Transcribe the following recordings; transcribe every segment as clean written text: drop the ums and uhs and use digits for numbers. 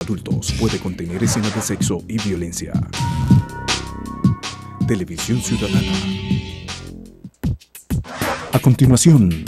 adultos puede contener escenas de sexo y violencia. Televisión Ciudadana. A continuación,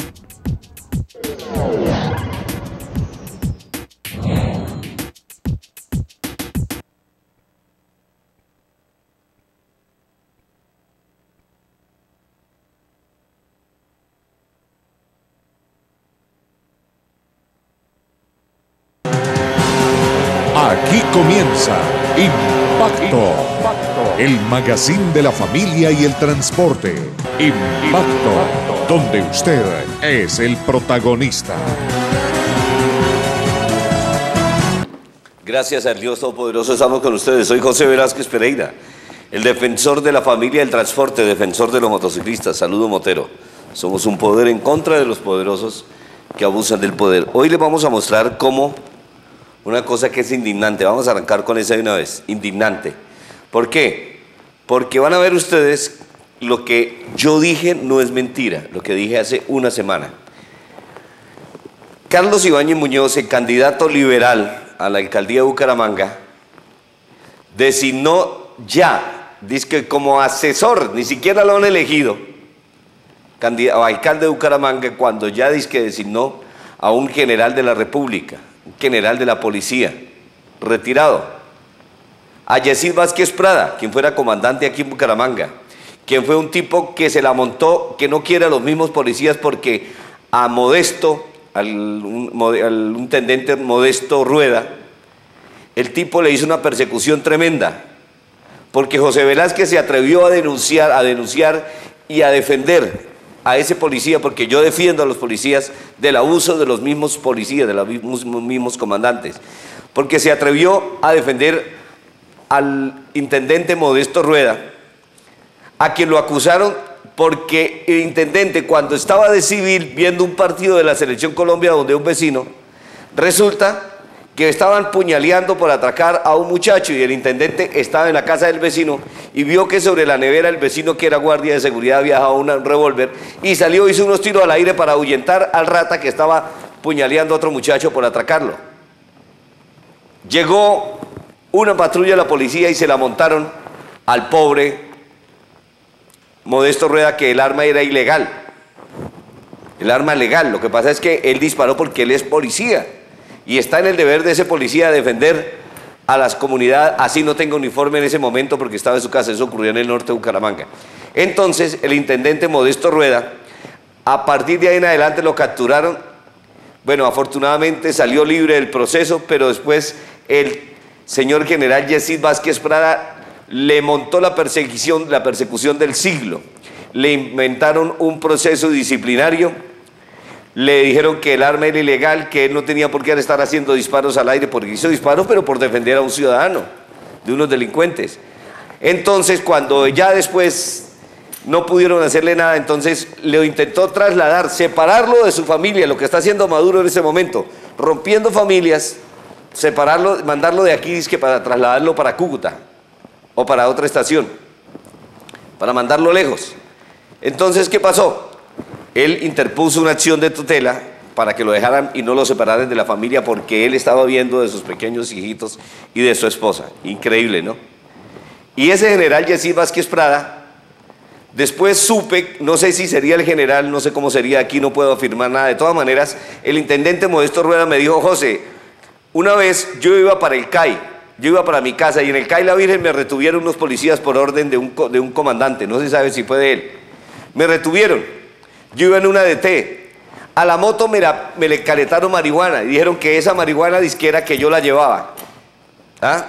aquí comienza Impacto, el magazine de la familia y el transporte. Impacto, donde usted es el protagonista. Gracias al Dios Todopoderoso estamos con ustedes. Soy José Velázquez Pereira, el defensor de la familia y el transporte, defensor de los motociclistas. Saludo Motero. Somos un poder en contra de los poderosos que abusan del poder. Hoy les vamos a mostrar cómo una cosa que es indignante. Vamos a arrancar con esa de una vez. Indignante. ¿Por qué? Porque van a ver ustedes lo que yo dije no es mentira, lo que dije hace una semana. Carlos Ibáñez Muñoz, el candidato liberal a la alcaldía de Bucaramanga, designó ya, dice que como asesor, ni siquiera lo han elegido, alcalde de Bucaramanga, cuando ya dice que designó a un general de la República, un general de la policía, retirado, a Yesid Vázquez Prada, quien fuera comandante aquí en Bucaramanga, quien fue un tipo que se la montó, que no quiere a los mismos policías porque a Modesto, al intendente Modesto Rueda, el tipo le hizo una persecución tremenda, porque José Velázquez se atrevió a denunciar y a defender a ese policía, porque yo defiendo a los policías del abuso de los mismos policías, de los mismos comandantes, porque se atrevió a defender al intendente Modesto Rueda, a quien lo acusaron porque el intendente, cuando estaba de civil viendo un partido de la Selección Colombia donde un vecino, resulta que estaban puñaleando por atracar a un muchacho y el intendente estaba en la casa del vecino y vio que sobre la nevera el vecino, que era guardia de seguridad, viajaba un revólver y salió, hizo unos tiros al aire para ahuyentar al rata que estaba puñaleando a otro muchacho por atracarlo. Llegó una patrulla de la policía y se la montaron al pobre Modesto Rueda, que el arma era ilegal, el arma legal. Lo que pasa es que él disparó porque él es policía y está en el deber de ese policía defender a las comunidades, así no tenga uniforme en ese momento porque estaba en su casa. Eso ocurrió en el norte de Bucaramanga. Entonces el intendente Modesto Rueda, a partir de ahí en adelante lo capturaron. Bueno, afortunadamente salió libre del proceso, pero después el señor general Yesid Vázquez Prada le montó la persecución del siglo. Le inventaron un proceso disciplinario, le dijeron que el arma era ilegal, que él no tenía por qué estar haciendo disparos al aire, porque hizo disparos, pero por defender a un ciudadano, de unos delincuentes. Entonces, cuando ya después no pudieron hacerle nada, entonces le intentó trasladar, separarlo de su familia, lo que está haciendo Maduro en ese momento, rompiendo familias, separarlo, mandarlo de aquí, dizque para trasladarlo para Cúcuta o para otra estación, para mandarlo lejos. Entonces, ¿qué pasó? Él interpuso una acción de tutela para que lo dejaran y no lo separaran de la familia, porque él estaba viendo de sus pequeños hijitos y de su esposa. Increíble, ¿no? Y ese general Yesid Vázquez Prada, después supe, no sé si sería el general, no sé cómo sería, aquí no puedo afirmar nada. De todas maneras, el intendente Modesto Rueda me dijo: José, una vez yo iba para el CAI, yo iba para mi casa y en el CAI La Virgen me retuvieron unos policías por orden de un comandante, no se sabe si fue de él. Me retuvieron, yo iba en una DT, a la moto me le caletaron marihuana y dijeron que esa marihuana disquera que yo la llevaba. ¿Ah?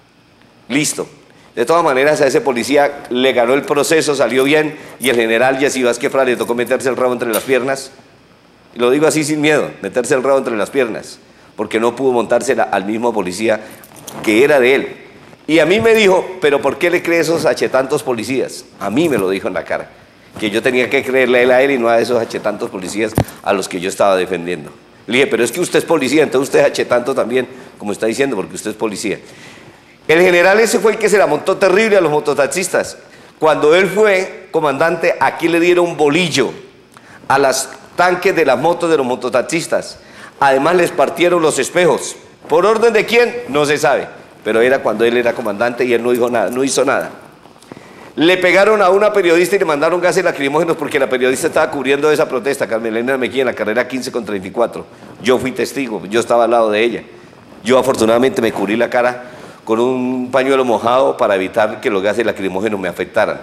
Listo. De todas maneras, a ese policía le ganó el proceso, salió bien, y el general Yesid Vázquez Prada le tocó meterse el rabo entre las piernas. Y lo digo así sin miedo, meterse el rabo entre las piernas, porque no pudo montársela al mismo policía que era de él. Y a mí me dijo: ¿pero por qué le cree esos achetantos policías? A mí me lo dijo en la cara, que yo tenía que creerle a él y no a esos achetantos policías a los que yo estaba defendiendo. Le dije: pero es que usted es policía, entonces usted es achetanto también, como está diciendo, porque usted es policía. El general ese fue el que se la montó terrible a los mototaxistas. Cuando él fue comandante, aquí le dieron un bolillo a los tanques de las motos de los mototaxistas. Además les partieron los espejos. ¿Por orden de quién? No se sabe, pero era cuando él era comandante y él no dijo nada, no hizo nada. Le pegaron a una periodista y le mandaron gases lacrimógenos porque la periodista estaba cubriendo esa protesta, Carmelina Mejía, en la carrera 15/34. Yo fui testigo, yo estaba al lado de ella. Yo afortunadamente me cubrí la cara con un pañuelo mojado para evitar que los gases lacrimógenos me afectaran.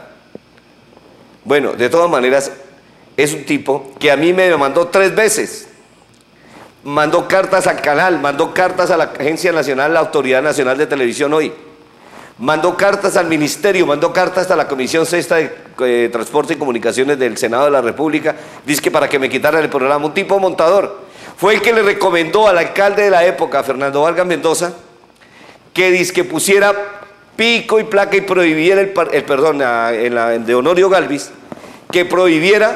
Bueno, de todas maneras, es un tipo que a mí me mandó 3 veces. Mandó cartas al canal, mandó cartas a la Agencia Nacional, la Autoridad Nacional de Televisión Hoy. Mandó cartas al Ministerio, mandó cartas a la Comisión Sexta de Transporte y Comunicaciones del Senado de la República, dice que para que me quitaran el programa, un tipo montador. Fue el que le recomendó al alcalde de la época, Fernando Vargas Mendoza, que dizque pusiera pico y placa y prohibiera de Honorio Galvis, que prohibiera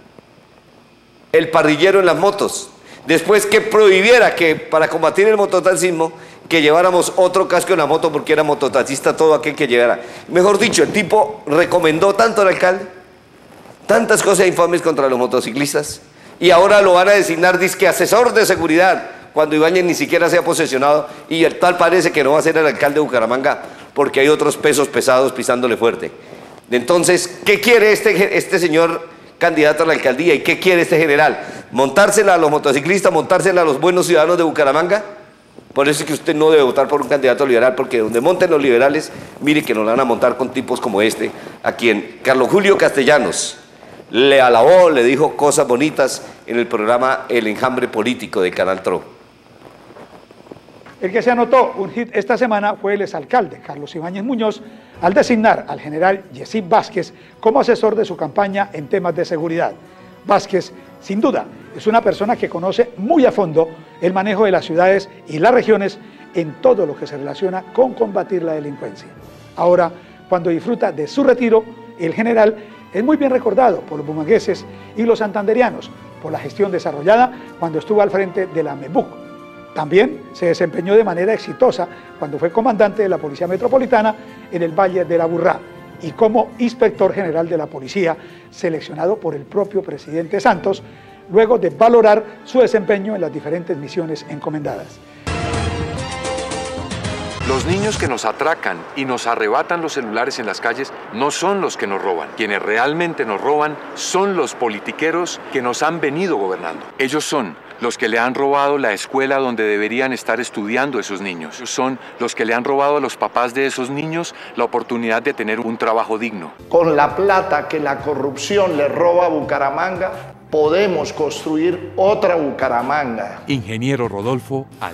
el parrillero en las motos. Después que prohibiera que para combatir el mototaxismo, que lleváramos otro casco en la moto porque era mototaxista todo aquel que llegara. Mejor dicho, el tipo recomendó tanto al alcalde, tantas cosas infames contra los motociclistas, y ahora lo van a designar dizque asesor de seguridad, cuando Ibáñez ni siquiera se ha posesionado, y el tal parece que no va a ser el alcalde de Bucaramanga, porque hay otros pesos pesados pisándole fuerte. Entonces, ¿qué quiere este señor candidato a la alcaldía? ¿Y qué quiere este general? ¿Montársela a los motociclistas, montársela a los buenos ciudadanos de Bucaramanga? Por eso es que usted no debe votar por un candidato liberal, porque donde monten los liberales, mire que nos van a montar con tipos como este, a quien Carlos Julio Castellanos le alabó, le dijo cosas bonitas en el programa El Enjambre Político de Canal Tro. El que se anotó un hit esta semana fue el exalcalde Carlos Ibáñez Muñoz al designar al general Yesip Vázquez como asesor de su campaña en temas de seguridad. Vázquez, sin duda, es una persona que conoce muy a fondo el manejo de las ciudades y las regiones en todo lo que se relaciona con combatir la delincuencia. Ahora, cuando disfruta de su retiro, el general es muy bien recordado por los bumangueses y los santanderianos por la gestión desarrollada cuando estuvo al frente de la MEBUC. También se desempeñó de manera exitosa cuando fue comandante de la Policía Metropolitana en el Valle de la Burrá y como inspector general de la policía, seleccionado por el propio presidente Santos, luego de valorar su desempeño en las diferentes misiones encomendadas. Los niños que nos atracan y nos arrebatan los celulares en las calles no son los que nos roban. Quienes realmente nos roban son los politiqueros que nos han venido gobernando. Ellos son los que le han robado la escuela donde deberían estar estudiando esos niños. Ellos son los que le han robado a los papás de esos niños la oportunidad de tener un trabajo digno. Con la plata que la corrupción le roba a Bucaramanga, podemos construir otra Bucaramanga. Ingeniero Rodolfo Al.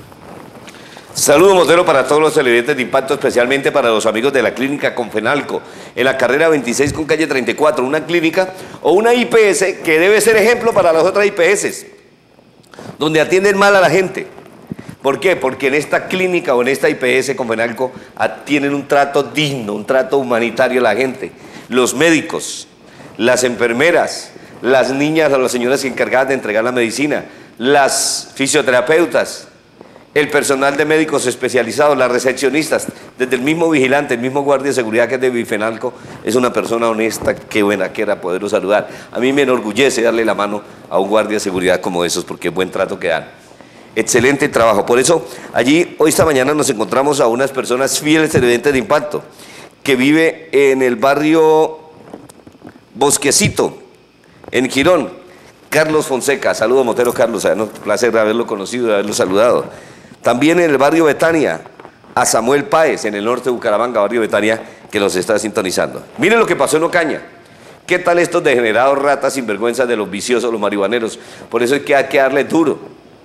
Saludo motero para todos los televidentes de Impacto, especialmente para los amigos de la clínica Confenalco, en la carrera 26 con calle 34, una clínica o una IPS que debe ser ejemplo para las otras IPS, donde atienden mal a la gente. ¿Por qué? Porque en esta clínica o en esta IPS Confenalco tienen un trato digno, un trato humanitario a la gente. Los médicos, las enfermeras, las niñas o las señoras encargadas de entregar la medicina, las fisioterapeutas, el personal de médicos especializados, las recepcionistas, desde el mismo vigilante, el mismo guardia de seguridad que es de Bifenalco, es una persona honesta, qué buena que era poderlo saludar. A mí me enorgullece darle la mano a un guardia de seguridad como esos, porque es buen trato que dan. Excelente trabajo. Por eso, allí, esta mañana nos encontramos a unas personas fieles televidentes de Impacto, que vive en el barrio Bosquecito, en Girón. Carlos Fonseca, saludos motero Carlos, un placer de haberlo conocido, de haberlo saludado. También en el barrio Betania, a Samuel Páez, en el norte de Bucaramanga, barrio Betania, que los está sintonizando. Miren lo que pasó en Ocaña. ¿Qué tal estos degenerados ratas sinvergüenzas de los viciosos, los marihuaneros? Por eso hay que darle duro,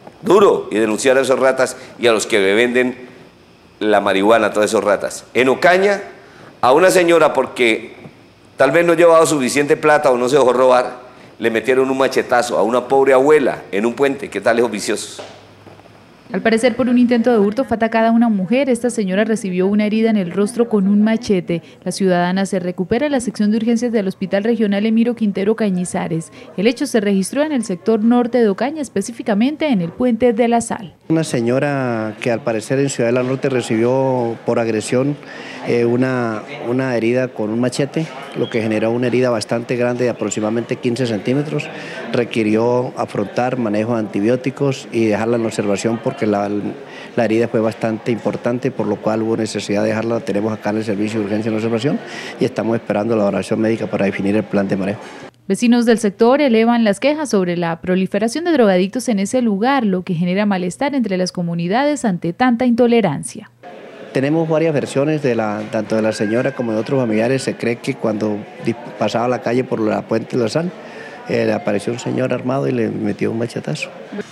y denunciar a esos ratas y a los que venden la marihuana, a todas esos ratas. En Ocaña, a una señora, porque tal vez no llevaba suficiente plata o no se dejó robar, le metieron un machetazo a una pobre abuela en un puente. ¿Qué tal esos viciosos? Al parecer, por un intento de hurto fue atacada una mujer. Esta señora recibió una herida en el rostro con un machete. La ciudadana se recupera en la sección de urgencias del Hospital Regional Emiro Quintero Cañizares. El hecho se registró en el sector norte de Ocaña, específicamente en el Puente de la Sal. Una señora que al parecer en Ciudad de la Norte recibió por agresión una herida con un machete, lo que generó una herida bastante grande de aproximadamente 15 centímetros. Requirió afrontar manejo de antibióticos y dejarla en observación porque la herida fue bastante importante, por lo cual hubo necesidad de dejarla. La tenemos acá en el servicio de urgencia y observación y estamos esperando la valoración médica para definir el plan de manejo. Vecinos del sector elevan las quejas sobre la proliferación de drogadictos en ese lugar, lo que genera malestar entre las comunidades ante tanta intolerancia. Tenemos varias versiones, tanto de la señora como de otros familiares. Se cree que cuando pasaba la calle por la Puente de la Sal, le apareció un señor armado y le metió un machetazo.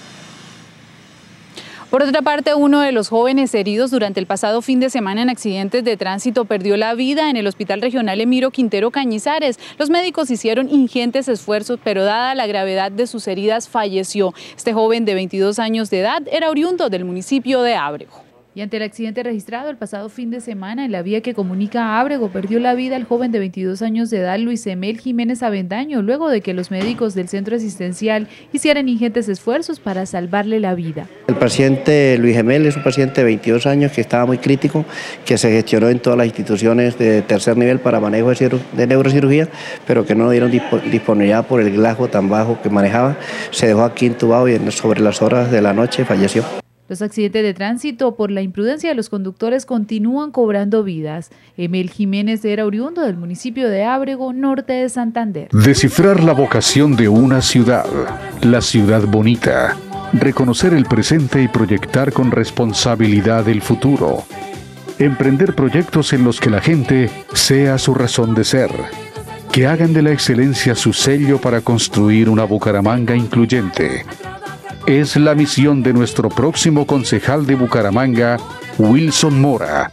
Por otra parte, uno de los jóvenes heridos durante el pasado fin de semana en accidentes de tránsito perdió la vida en el Hospital Regional Emiro Quintero Cañizares. Los médicos hicieron ingentes esfuerzos, pero dada la gravedad de sus heridas, falleció. Este joven de 22 años de edad era oriundo del municipio de Ábrego. Y ante el accidente registrado el pasado fin de semana en la vía que comunica a Ábrego, perdió la vida el joven de 22 años de edad, Luis Emel Jiménez Avendaño, luego de que los médicos del centro asistencial hicieran ingentes esfuerzos para salvarle la vida. El paciente Luis Emel es un paciente de 22 años que estaba muy crítico, que se gestionó en todas las instituciones de tercer nivel para manejo de neurocirugía, pero que no dieron disponibilidad por el glajo tan bajo que manejaba. Se dejó aquí intubado y sobre las horas de la noche falleció. Los accidentes de tránsito por la imprudencia de los conductores continúan cobrando vidas. Emel Jiménez era oriundo del municipio de Ábrego, norte de Santander. Descifrar la vocación de una ciudad, la ciudad bonita. Reconocer el presente y proyectar con responsabilidad el futuro. Emprender proyectos en los que la gente sea su razón de ser. Que hagan de la excelencia su sello para construir una Bucaramanga incluyente. Es la misión de nuestro próximo concejal de Bucaramanga, Wilson Mora.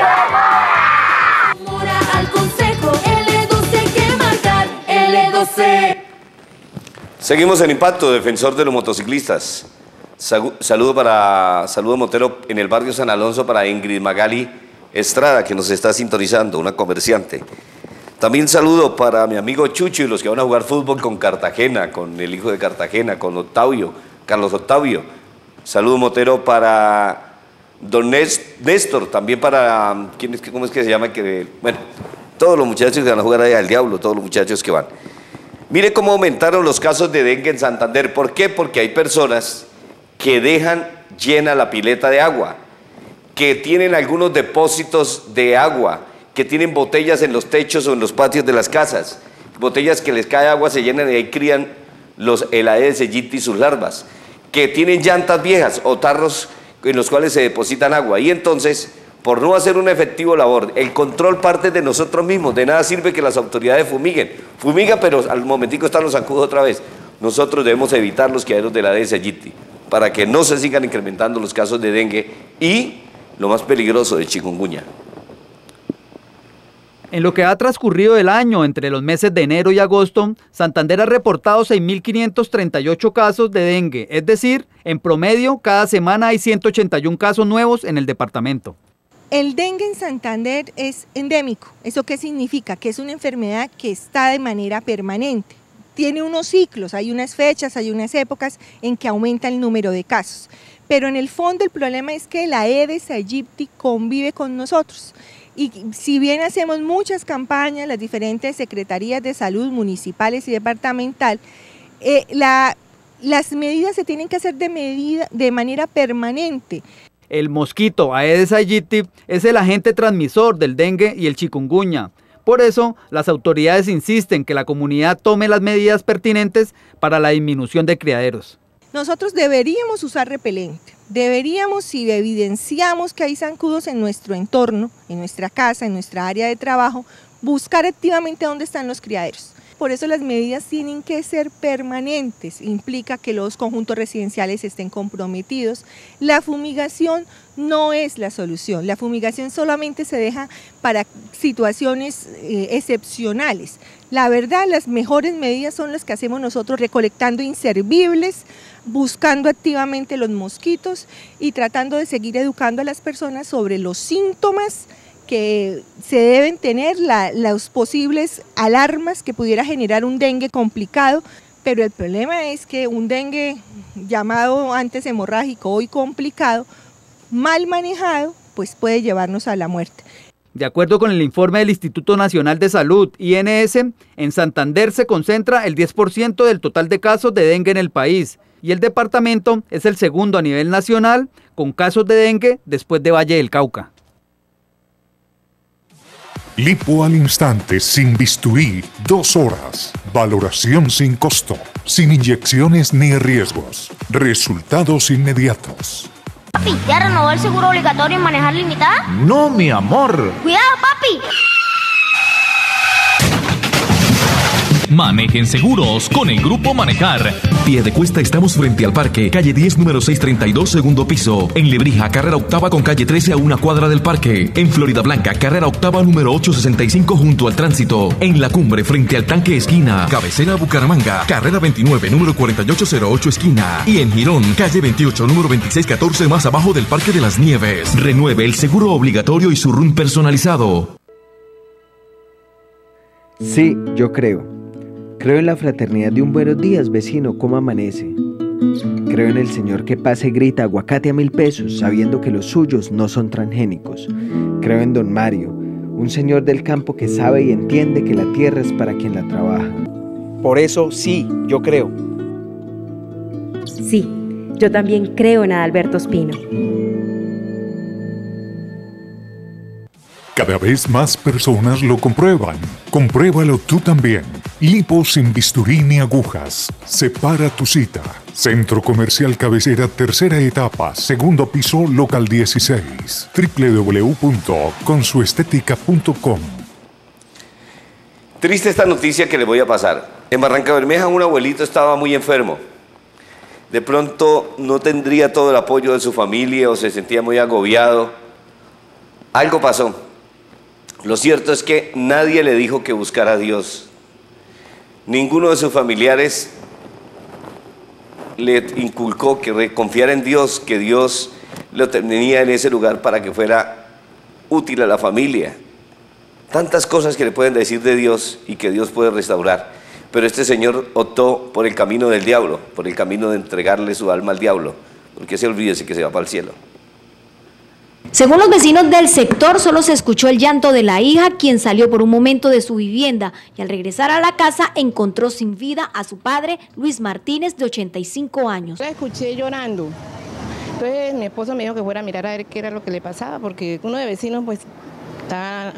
Seguimos en Impacto, defensor de los motociclistas. Saludo Montero en el barrio San Alonso para Ingrid Magali Estrada, que nos está sintonizando, una comerciante. También saludo para mi amigo Chucho y los que van a jugar fútbol con Cartagena, con el hijo de Cartagena, con Carlos Octavio. Saludo Motero para don Néstor, también para, ¿cómo es que se llama? Bueno, todos los muchachos que van a jugar ahí al diablo, todos los muchachos que van. Mire cómo aumentaron los casos de dengue en Santander. ¿Por qué? Porque hay personas que dejan llena la pileta de agua, que tienen algunos depósitos de agua, que tienen botellas en los techos o en los patios de las casas, botellas que les cae agua, se llenan y ahí crían el Aedes aegypti y sus larvas, que tienen llantas viejas o tarros en los cuales se depositan agua. Y entonces, por no hacer una efectiva labor, el control parte de nosotros mismos. De nada sirve que las autoridades fumiguen. Fumiga, pero al momentico están los zancudos otra vez. Nosotros debemos evitar los criaderos del Aedes aegypti para que no se sigan incrementando los casos de dengue y, lo más peligroso, de chikungunya. En lo que ha transcurrido el año, entre los meses de enero y agosto, Santander ha reportado 6.538 casos de dengue, es decir, en promedio, cada semana hay 181 casos nuevos en el departamento. El dengue en Santander es endémico. ¿Eso qué significa? Que es una enfermedad que está de manera permanente. Tiene unos ciclos, hay unas fechas, hay unas épocas en que aumenta el número de casos. Pero en el fondo el problema es que la Aedes aegypti convive con nosotros. Y si bien hacemos muchas campañas, las diferentes secretarías de salud municipales y departamental, las medidas se tienen que hacer de manera permanente. El mosquito Aedes aegypti es el agente transmisor del dengue y el chikungunya. Por eso, las autoridades insisten que la comunidad tome las medidas pertinentes para la disminución de criaderos. Nosotros deberíamos usar repelente. Deberíamos, si evidenciamos que hay zancudos en nuestro entorno, en nuestra casa, en nuestra área de trabajo, buscar activamente dónde están los criaderos. Por eso las medidas tienen que ser permanentes, implica que los conjuntos residenciales estén comprometidos. La fumigación no es la solución, la fumigación solamente se deja para situaciones excepcionales. La verdad, las mejores medidas son las que hacemos nosotros recolectando inservibles, buscando activamente los mosquitos y tratando de seguir educando a las personas sobre los síntomas que se deben tener, las posibles alarmas que pudiera generar un dengue complicado, pero el problema es que un dengue llamado antes hemorrágico, hoy complicado, mal manejado, pues puede llevarnos a la muerte. De acuerdo con el informe del Instituto Nacional de Salud, INS, en Santander se concentra el 10% del total de casos de dengue en el país. y el departamento es el segundo a nivel nacional con casos de dengue después de Valle del Cauca. Lipo al instante, sin bisturí, 2 horas. Valoración sin costo, sin inyecciones ni riesgos. Resultados inmediatos. Papi, ¿ya renovó el seguro obligatorio en manejar limitada? No, mi amor. ¡Cuidado, papi! Manejen seguros con el Grupo Manejar. Piedecuesta, estamos frente al parque, calle 10, número 632, segundo piso. En Lebrija, carrera octava con calle 13 a 1 cuadra del parque. En Florida Blanca, carrera octava número 865 junto al tránsito. En La Cumbre, frente al tanque esquina. Cabecera Bucaramanga, carrera 29, número 4808 esquina. Y en Girón, calle 28, número 2614 más abajo del Parque de las Nieves. Renueve el seguro obligatorio y su RUN personalizado. Sí, yo creo. Creo en la fraternidad de un buenos días, vecino, ¿cómo amanece? Creo en el señor que pasa y grita aguacate a 1000 pesos, sabiendo que los suyos no son transgénicos. Creo en don Mario, un señor del campo que sabe y entiende que la tierra es para quien la trabaja. Por eso, sí, yo creo. Sí, yo también creo en Adalberto Espino. Cada vez más personas lo comprueban. Compruébalo tú también. Lipo sin bisturí ni agujas. Separa tu cita. Centro Comercial Cabecera, tercera etapa, segundo piso, local 16. www.consuestetica.com. Triste esta noticia que les voy a pasar. En Barranca Bermeja un abuelito estaba muy enfermo. De pronto no tendría todo el apoyo de su familia o se sentía muy agobiado. Algo pasó. Lo cierto es que nadie le dijo que buscara a Dios. Ninguno de sus familiares le inculcó que confiara en Dios, que Dios lo tenía en ese lugar para que fuera útil a la familia. Tantas cosas que le pueden decir de Dios y que Dios puede restaurar. Pero este señor optó por el camino del diablo, por el camino de entregarle su alma al diablo, porque se olvídese que se va para el cielo. Según los vecinos del sector, solo se escuchó el llanto de la hija, quien salió por un momento de su vivienda y al regresar a la casa encontró sin vida a su padre, Luis Martínez, de 85 años. La escuché llorando. Entonces mi esposo me dijo que fuera a mirar a ver qué era lo que le pasaba, porque uno de vecinos pues está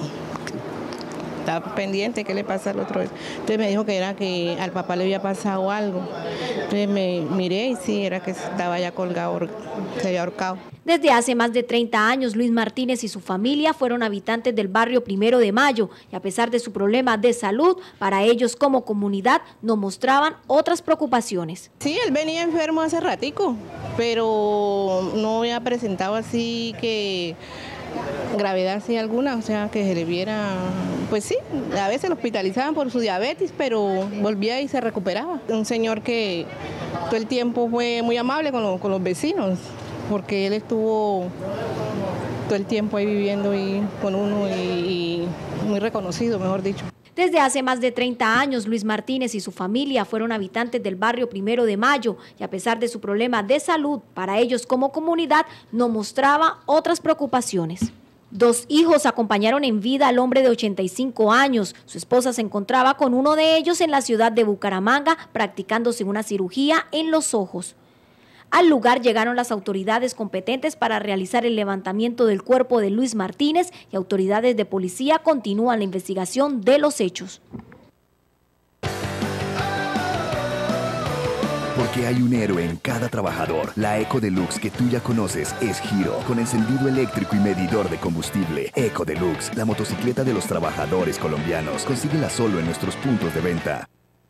pendiente qué le pasa al otro. Entonces me dijo que era que al papá le había pasado algo. Entonces me miré y sí, era que estaba ya colgado, se había ahorcado. Desde hace más de 30 años, Luis Martínez y su familia fueron habitantes del barrio 1 de Mayo y a pesar de su problema de salud, para ellos como comunidad no mostraban otras preocupaciones. Sí, él venía enfermo hace ratico, pero no había presentado así que gravedad así alguna, o sea, que se le viera, pues sí, a veces lo hospitalizaban por su diabetes, pero volvía y se recuperaba. Un señor que todo el tiempo fue muy amable con los vecinos, porque él estuvo todo el tiempo ahí viviendo y con uno y muy reconocido, mejor dicho. Desde hace más de 30 años, Luis Martínez y su familia fueron habitantes del barrio 1 de Mayo y a pesar de su problema de salud, para ellos como comunidad no mostraba otras preocupaciones. 2 hijos acompañaron en vida al hombre de 85 años. Su esposa se encontraba con uno de ellos en la ciudad de Bucaramanga, practicándose una cirugía en los ojos. Al lugar llegaron las autoridades competentes para realizar el levantamiento del cuerpo de Luis Martínez y autoridades de policía continúan la investigación de los hechos. Porque hay un héroe en cada trabajador. La Eco Deluxe que tú ya conoces es Giro, con encendido eléctrico y medidor de combustible. Eco Deluxe, la motocicleta de los trabajadores colombianos. Consíguela solo en nuestros puntos de venta.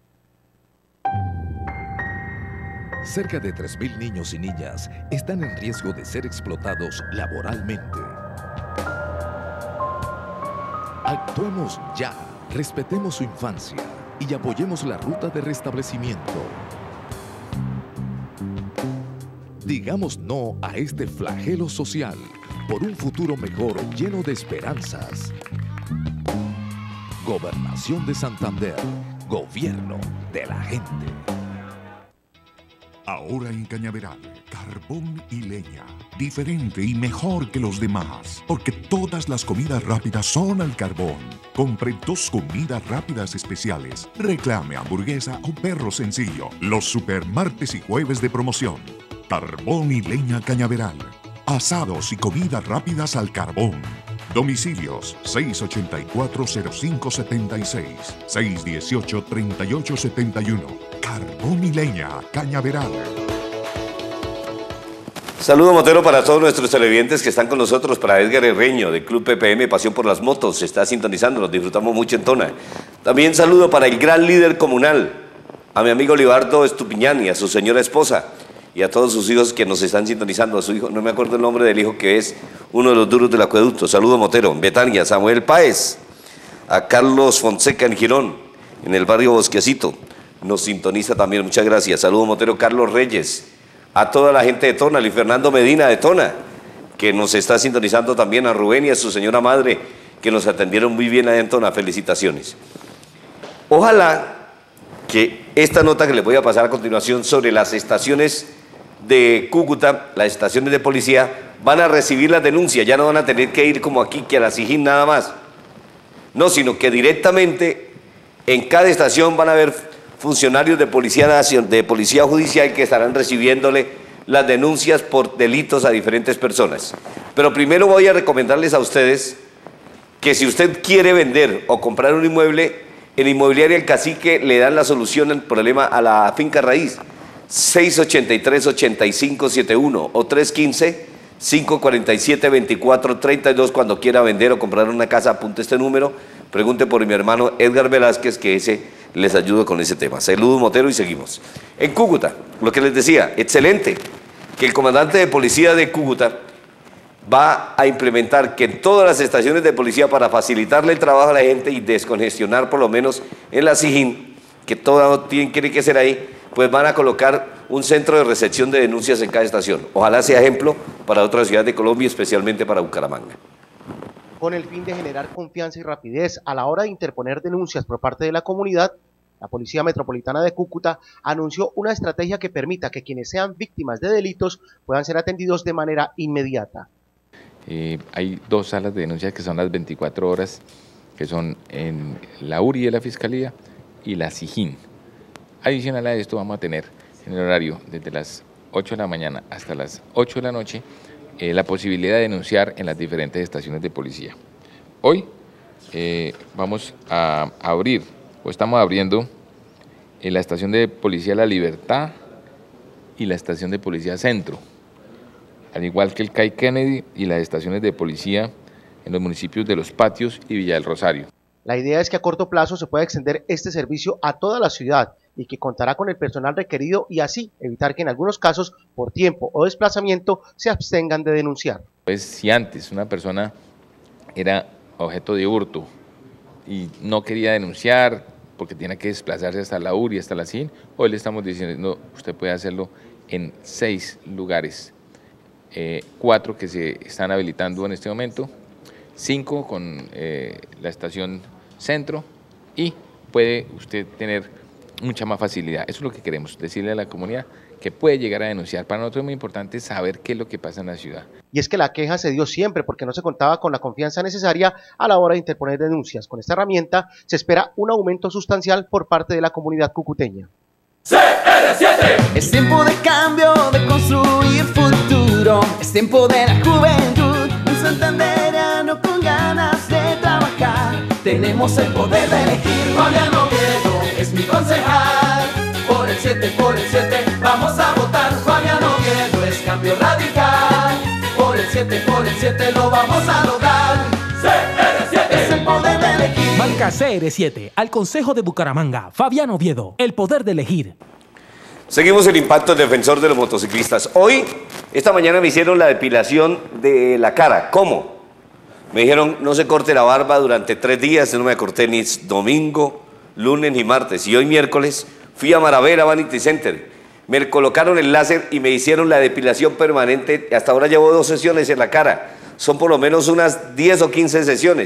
Cerca de 3.000 niños y niñas están en riesgo de ser explotados laboralmente. Actuemos ya, respetemos su infancia y apoyemos la ruta de restablecimiento. Digamos no a este flagelo social por un futuro mejor lleno de esperanzas. Gobernación de Santander, gobierno de la gente. Ahora en Cañaveral, carbón y leña. Diferente y mejor que los demás, porque todas las comidas rápidas son al carbón. Compre 2 comidas rápidas especiales. Reclame hamburguesa o perro sencillo. Los super martes y jueves de promoción. Carbón y leña Cañaveral. Asados y comidas rápidas al carbón. Domicilios 684-0576, 618-3871. Carbón y leña Cañaveral. Saludo Motero para todos nuestros televidentes que están con nosotros, para Edgar Herreño del Club PPM Pasión por las Motos, se está sintonizando, nos disfrutamos mucho en Tona. También saludo para el gran líder comunal, a mi amigo Libardo Estupiñán y a su señora esposa, y a todos sus hijos que nos están sintonizando, a su hijo, no me acuerdo el nombre del hijo que es uno de los duros del acueducto. Saludo Motero, Betania, Samuel Páez, a Carlos Fonseca en Girón, en el barrio Bosquecito, nos sintoniza también, muchas gracias. Saludo Motero, Carlos Reyes, a toda la gente de Tona, Luis Fernando Medina de Tona, que nos está sintonizando también, a Rubén y a su señora madre, que nos atendieron muy bien allá en Tona, felicitaciones. Ojalá que esta nota que les voy a pasar a continuación sobre las estaciones de Cúcuta, las estaciones de policía, van a recibir las denuncias, ya no van a tener que ir como aquí, que a la SIJIN nada más, no, sino que directamente en cada estación van a haber funcionarios de policía judicial que estarán recibiéndole las denuncias por delitos a diferentes personas. Pero primero voy a recomendarles a ustedes que si usted quiere vender o comprar un inmueble, en Inmobiliaria El Cacique le dan la solución al problema a la finca raíz, 683-8571 o 315-547-2432. Cuando quiera vender o comprar una casa, apunte este número, pregunte por mi hermano Edgar Velázquez, que ese les ayudo con ese tema. Saludos Motero y seguimos. En Cúcuta, lo que les decía, excelente, que el comandante de policía de Cúcuta va a implementar que en todas las estaciones de policía, para facilitarle el trabajo a la gente y descongestionar por lo menos en la SIJIN, que todo tiene que ser ahí, pues van a colocar un centro de recepción de denuncias en cada estación. Ojalá sea ejemplo para otras ciudades de Colombia, especialmente para Bucaramanga. Con el fin de generar confianza y rapidez a la hora de interponer denuncias por parte de la comunidad, la Policía Metropolitana de Cúcuta anunció una estrategia que permita que quienes sean víctimas de delitos puedan ser atendidos de manera inmediata. Hay 2 salas de denuncias que son las 24 horas, que son en la URI de la Fiscalía y la SIJIN. Adicional a esto vamos a tener en el horario desde las 8 de la mañana hasta las 8 de la noche la posibilidad de denunciar en las diferentes estaciones de policía. Hoy vamos a abrir, o estamos abriendo, en la estación de policía La Libertad y la estación de policía Centro, al igual que el CAI Kennedy y las estaciones de policía en los municipios de Los Patios y Villa del Rosario. La idea es que a corto plazo se pueda extender este servicio a toda la ciudad y que contará con el personal requerido y así evitar que en algunos casos, por tiempo o desplazamiento, se abstengan de denunciar. Pues si antes una persona era objeto de hurto y no quería denunciar porque tenía que desplazarse hasta la URI, hasta la SIJIN, hoy le estamos diciendo, no, usted puede hacerlo en 6 lugares, 4 que se están habilitando en este momento, 5 con la estación Centro, y puede usted tener mucha más facilidad. Eso es lo que queremos, decirle a la comunidad que puede llegar a denunciar. Para nosotros es muy importante saber qué es lo que pasa en la ciudad. Y es que la queja se dio siempre porque no se contaba con la confianza necesaria a la hora de interponer denuncias. Con esta herramienta se espera un aumento sustancial por parte de la comunidad cucuteña. CR7. Es tiempo de cambio, de construir futuro. Es tiempo de la juventud, un santandereano con ganas de trabajar. Tenemos el poder de elegir. Fabián Oviedo es mi concejal. Por el 7, vamos a votar. Fabián Oviedo es cambio radical. Por el 7, lo vamos a lograr. CR7 es el poder de elegir. Marca CR7 al Consejo de Bucaramanga. Fabián Oviedo, el poder de elegir. Seguimos el impacto del defensor de los motociclistas. Hoy, esta mañana me hicieron la depilación de la cara. ¿Cómo? Me dijeron, no se corte la barba durante 3 días. No me corté ni domingo, lunes ni martes. Y hoy miércoles fui a Maravera Vanity Center. Me colocaron el láser y me hicieron la depilación permanente. Hasta ahora llevo 2 sesiones en la cara. Son por lo menos unas 10 o 15 sesiones.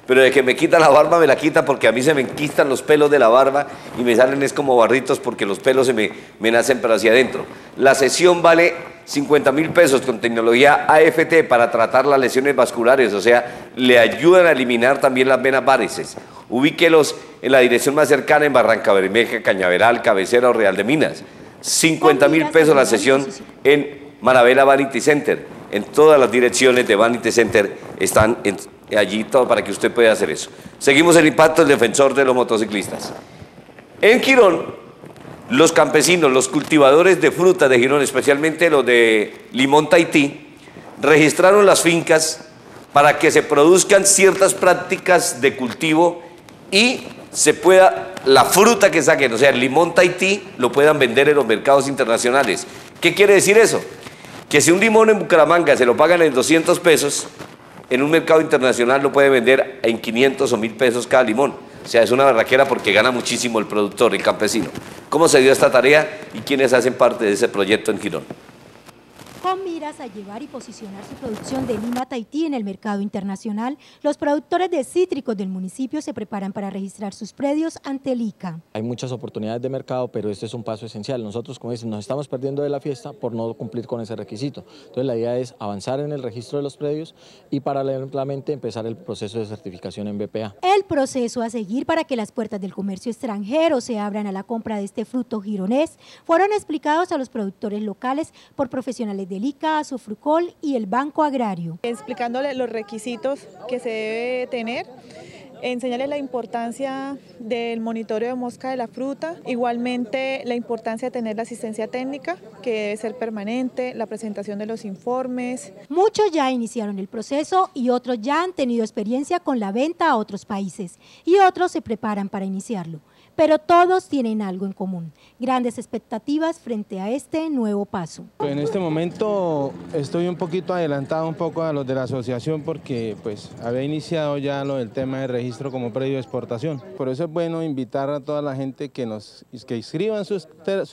pero de que me quita la barba me la quita porque a mí se me enquistan los pelos de la barba y me salen es como barritos porque los pelos me nacen pero hacia adentro. La sesión vale 50.000 pesos con tecnología AFT para tratar las lesiones vasculares, o sea, le ayudan a eliminar también las venas varices. Ubíquelos en la dirección más cercana en Barranca Bermeja, Cañaveral, Cabecera o Real de Minas. 50.000 pesos la sesión en Marabela Vanity Center. En todas las direcciones de Vanity Center están allí todo para que usted pueda hacer eso. Seguimos el impacto del defensor de los motociclistas. En Girón, los campesinos, los cultivadores de frutas de Girón, especialmente los de Limón Tahití, registraron las fincas para que se produzcan ciertas prácticas de cultivo y se pueda, la fruta que saquen, o sea, el limón Tahití, lo puedan vender en los mercados internacionales. ¿Qué quiere decir eso? Que si un limón en Bucaramanga se lo pagan en 200 pesos, en un mercado internacional lo puede vender en 500 o 1.000 pesos cada limón. O sea, es una barraquera porque gana muchísimo el productor, el campesino. ¿Cómo se dio esta tarea y quiénes hacen parte de ese proyecto en Girón? Con miras a llevar y posicionar su producción de lima Tahití en el mercado internacional, los productores de cítricos del municipio se preparan para registrar sus predios ante el ICA. Hay muchas oportunidades de mercado, pero este es un paso esencial. Nosotros, como dicen, nos estamos perdiendo de la fiesta por no cumplir con ese requisito. Entonces la idea es avanzar en el registro de los predios y paralelamente empezar el proceso de certificación en BPA. El proceso a seguir para que las puertas del comercio extranjero se abran a la compra de este fruto gironés fueron explicados a los productores locales por profesionales del ICA, Asofrucol y el Banco Agrario. Explicándole los requisitos que se debe tener, enseñarles la importancia del monitoreo de mosca de la fruta, igualmente la importancia de tener la asistencia técnica, que debe ser permanente, la presentación de los informes. Muchos ya iniciaron el proceso y otros ya han tenido experiencia con la venta a otros países y otros se preparan para iniciarlo. Pero todos tienen algo en común, grandes expectativas frente a este nuevo paso. En este momento estoy un poquito adelantado un poco a los de la asociación porque pues había iniciado ya lo del tema de registro como predio de exportación. Por eso es bueno invitar a toda la gente que inscriban sus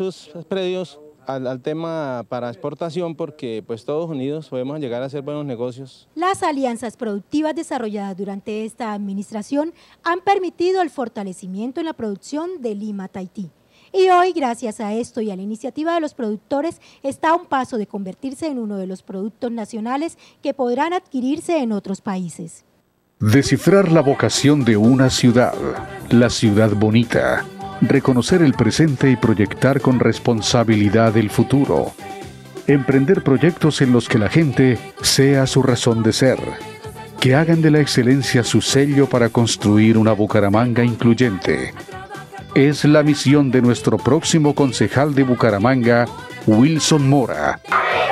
predios al tema para exportación porque pues todos unidos podemos llegar a hacer buenos negocios. Las alianzas productivas desarrolladas durante esta administración han permitido el fortalecimiento en la producción de lima Tahití. Y hoy, gracias a esto y a la iniciativa de los productores, está a un paso de convertirse en uno de los productos nacionales que podrán adquirirse en otros países. Descifrar la vocación de una ciudad, la ciudad bonita. Reconocer el presente y proyectar con responsabilidad el futuro. Emprender proyectos en los que la gente sea su razón de ser. Que hagan de la excelencia su sello para construir una Bucaramanga incluyente. Es la misión de nuestro próximo concejal de Bucaramanga, Wilson Mora.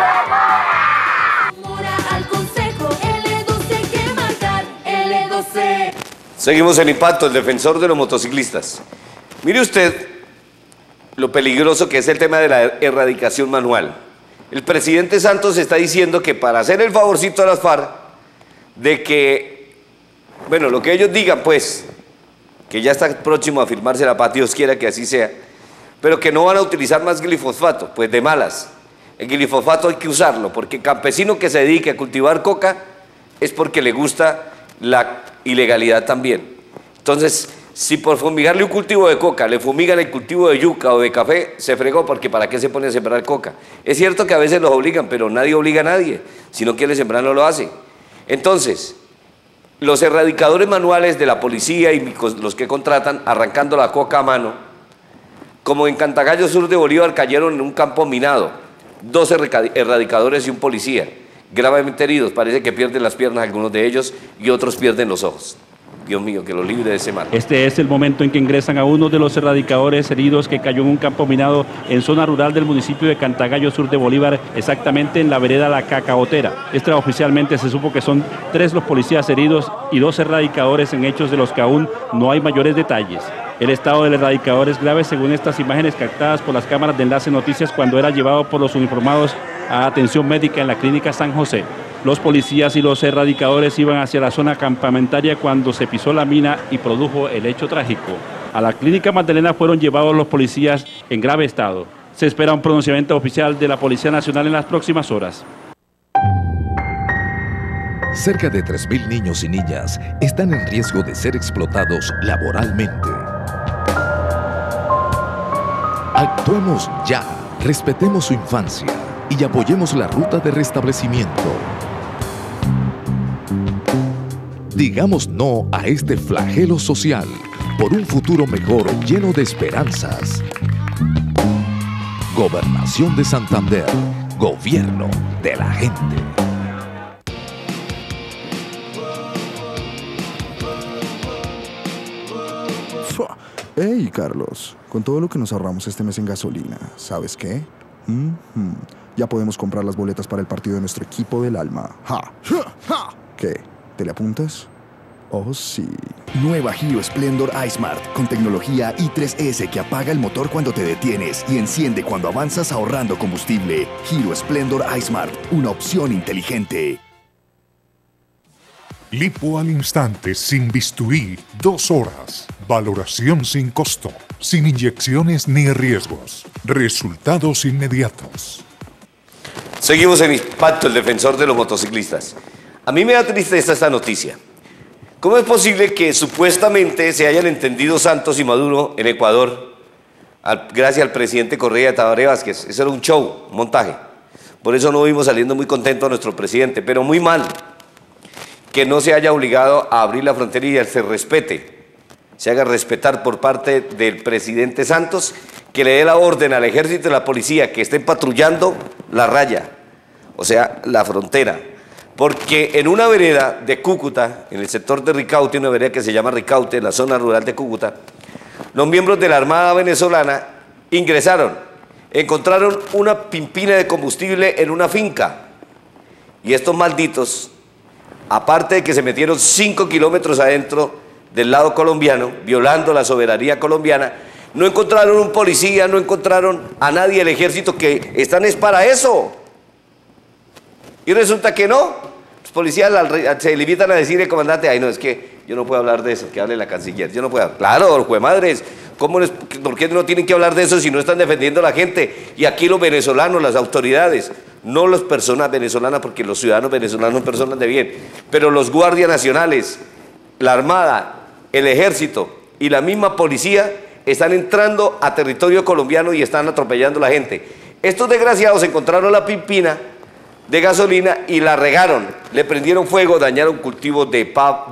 Seguimos el impacto, el defensor de los motociclistas. Mire usted lo peligroso que es el tema de la erradicación manual. El presidente Santos está diciendo que para hacer el favorcito a las FARC, de que, bueno, lo que ellos digan pues, que ya está próximo a firmarse la paz, Dios quiera que así sea, pero que no van a utilizar más glifosato, pues de malas. El glifosato hay que usarlo, porque campesino que se dedique a cultivar coca es porque le gusta la ilegalidad también. Entonces, si por fumigarle un cultivo de coca le fumigan el cultivo de yuca o de café, se fregó, porque ¿para qué se pone a sembrar coca? Es cierto que a veces los obligan, pero nadie obliga a nadie. Si no quiere sembrar, no lo hace. Entonces, los erradicadores manuales de la policía y los que contratan, arrancando la coca a mano, como en Cantagallo Sur de Bolívar cayeron en un campo minado, 2 erradicadores y un policía, gravemente heridos, parece que pierden las piernas algunos de ellos y otros pierden los ojos. Dios mío, que lo libre de ese mal. Este es el momento en que ingresan a uno de los erradicadores heridos que cayó en un campo minado en zona rural del municipio de Cantagallo Sur de Bolívar, exactamente en la vereda La Cacaotera. Extraoficialmente se supo que son 3 los policías heridos y 2 erradicadores en hechos de los que aún no hay mayores detalles. El estado del erradicador es grave según estas imágenes captadas por las cámaras de Enlace Noticias cuando era llevado por los uniformados a atención médica en la clínica San José. Los policías y los erradicadores iban hacia la zona campamentaria cuando se pisó la mina y produjo el hecho trágico. A la clínica Magdalena fueron llevados los policías en grave estado. Se espera un pronunciamiento oficial de la Policía Nacional en las próximas horas. Cerca de 3.000 niños y niñas están en riesgo de ser explotados laboralmente. Actuemos ya, respetemos su infancia y apoyemos la ruta de restablecimiento. Digamos no a este flagelo social por un futuro mejor lleno de esperanzas. Gobernación de Santander, gobierno de la gente. Hey, Carlos, con todo lo que nos ahorramos este mes en gasolina, ¿sabes qué? Ya podemos comprar las boletas para el partido de nuestro equipo del alma. ¡Ja! ¡Ja! ¿Qué? ¿Te le apuntas? Oh, sí. Nueva Giro Splendor iSmart, con tecnología i3S que apaga el motor cuando te detienes y enciende cuando avanzas ahorrando combustible. Giro Splendor iSmart, una opción inteligente. Lipo al instante, sin bisturí, 2 horas. Valoración sin costo, sin inyecciones ni riesgos. Resultados inmediatos. Seguimos en Impacto, el defensor de los motociclistas. A mí me da tristeza esta noticia. ¿Cómo es posible que supuestamente se hayan entendido Santos y Maduro en Ecuador gracias al presidente Correa de Tabaré Vázquez? Eso era un show, un montaje. Por eso no vimos saliendo muy contento a nuestro presidente, pero muy mal que no se haya obligado a abrir la frontera y se respete, se haga respetar por parte del presidente Santos, que le dé la orden al ejército y a la policía que estén patrullando la raya, o sea, la frontera. Porque en una vereda de Cúcuta, en el sector de Ricaute, una vereda que se llama Ricaute, en la zona rural de Cúcuta, los miembros de la Armada venezolana ingresaron, encontraron una pimpina de combustible en una finca, y estos malditos, aparte de que se metieron 5 kilómetros adentro del lado colombiano, violando la soberanía colombiana, no encontraron un policía, no encontraron a nadie del ejército, que están es para eso. Y resulta que no, los policías se limitan a decirle, comandante, ay no, es que yo no puedo hablar de eso, que hable la canciller, yo no puedo hablar. Claro, juemadres, ¿por qué no tienen que hablar de eso si no están defendiendo a la gente? Y aquí los venezolanos, las autoridades, no las personas venezolanas, porque los ciudadanos venezolanos son personas de bien, pero los guardias nacionales, la Armada, el ejército y la misma policía están entrando a territorio colombiano y están atropellando a la gente. Estos desgraciados encontraron la pimpina de gasolina y la regaron, le prendieron fuego, dañaron cultivos de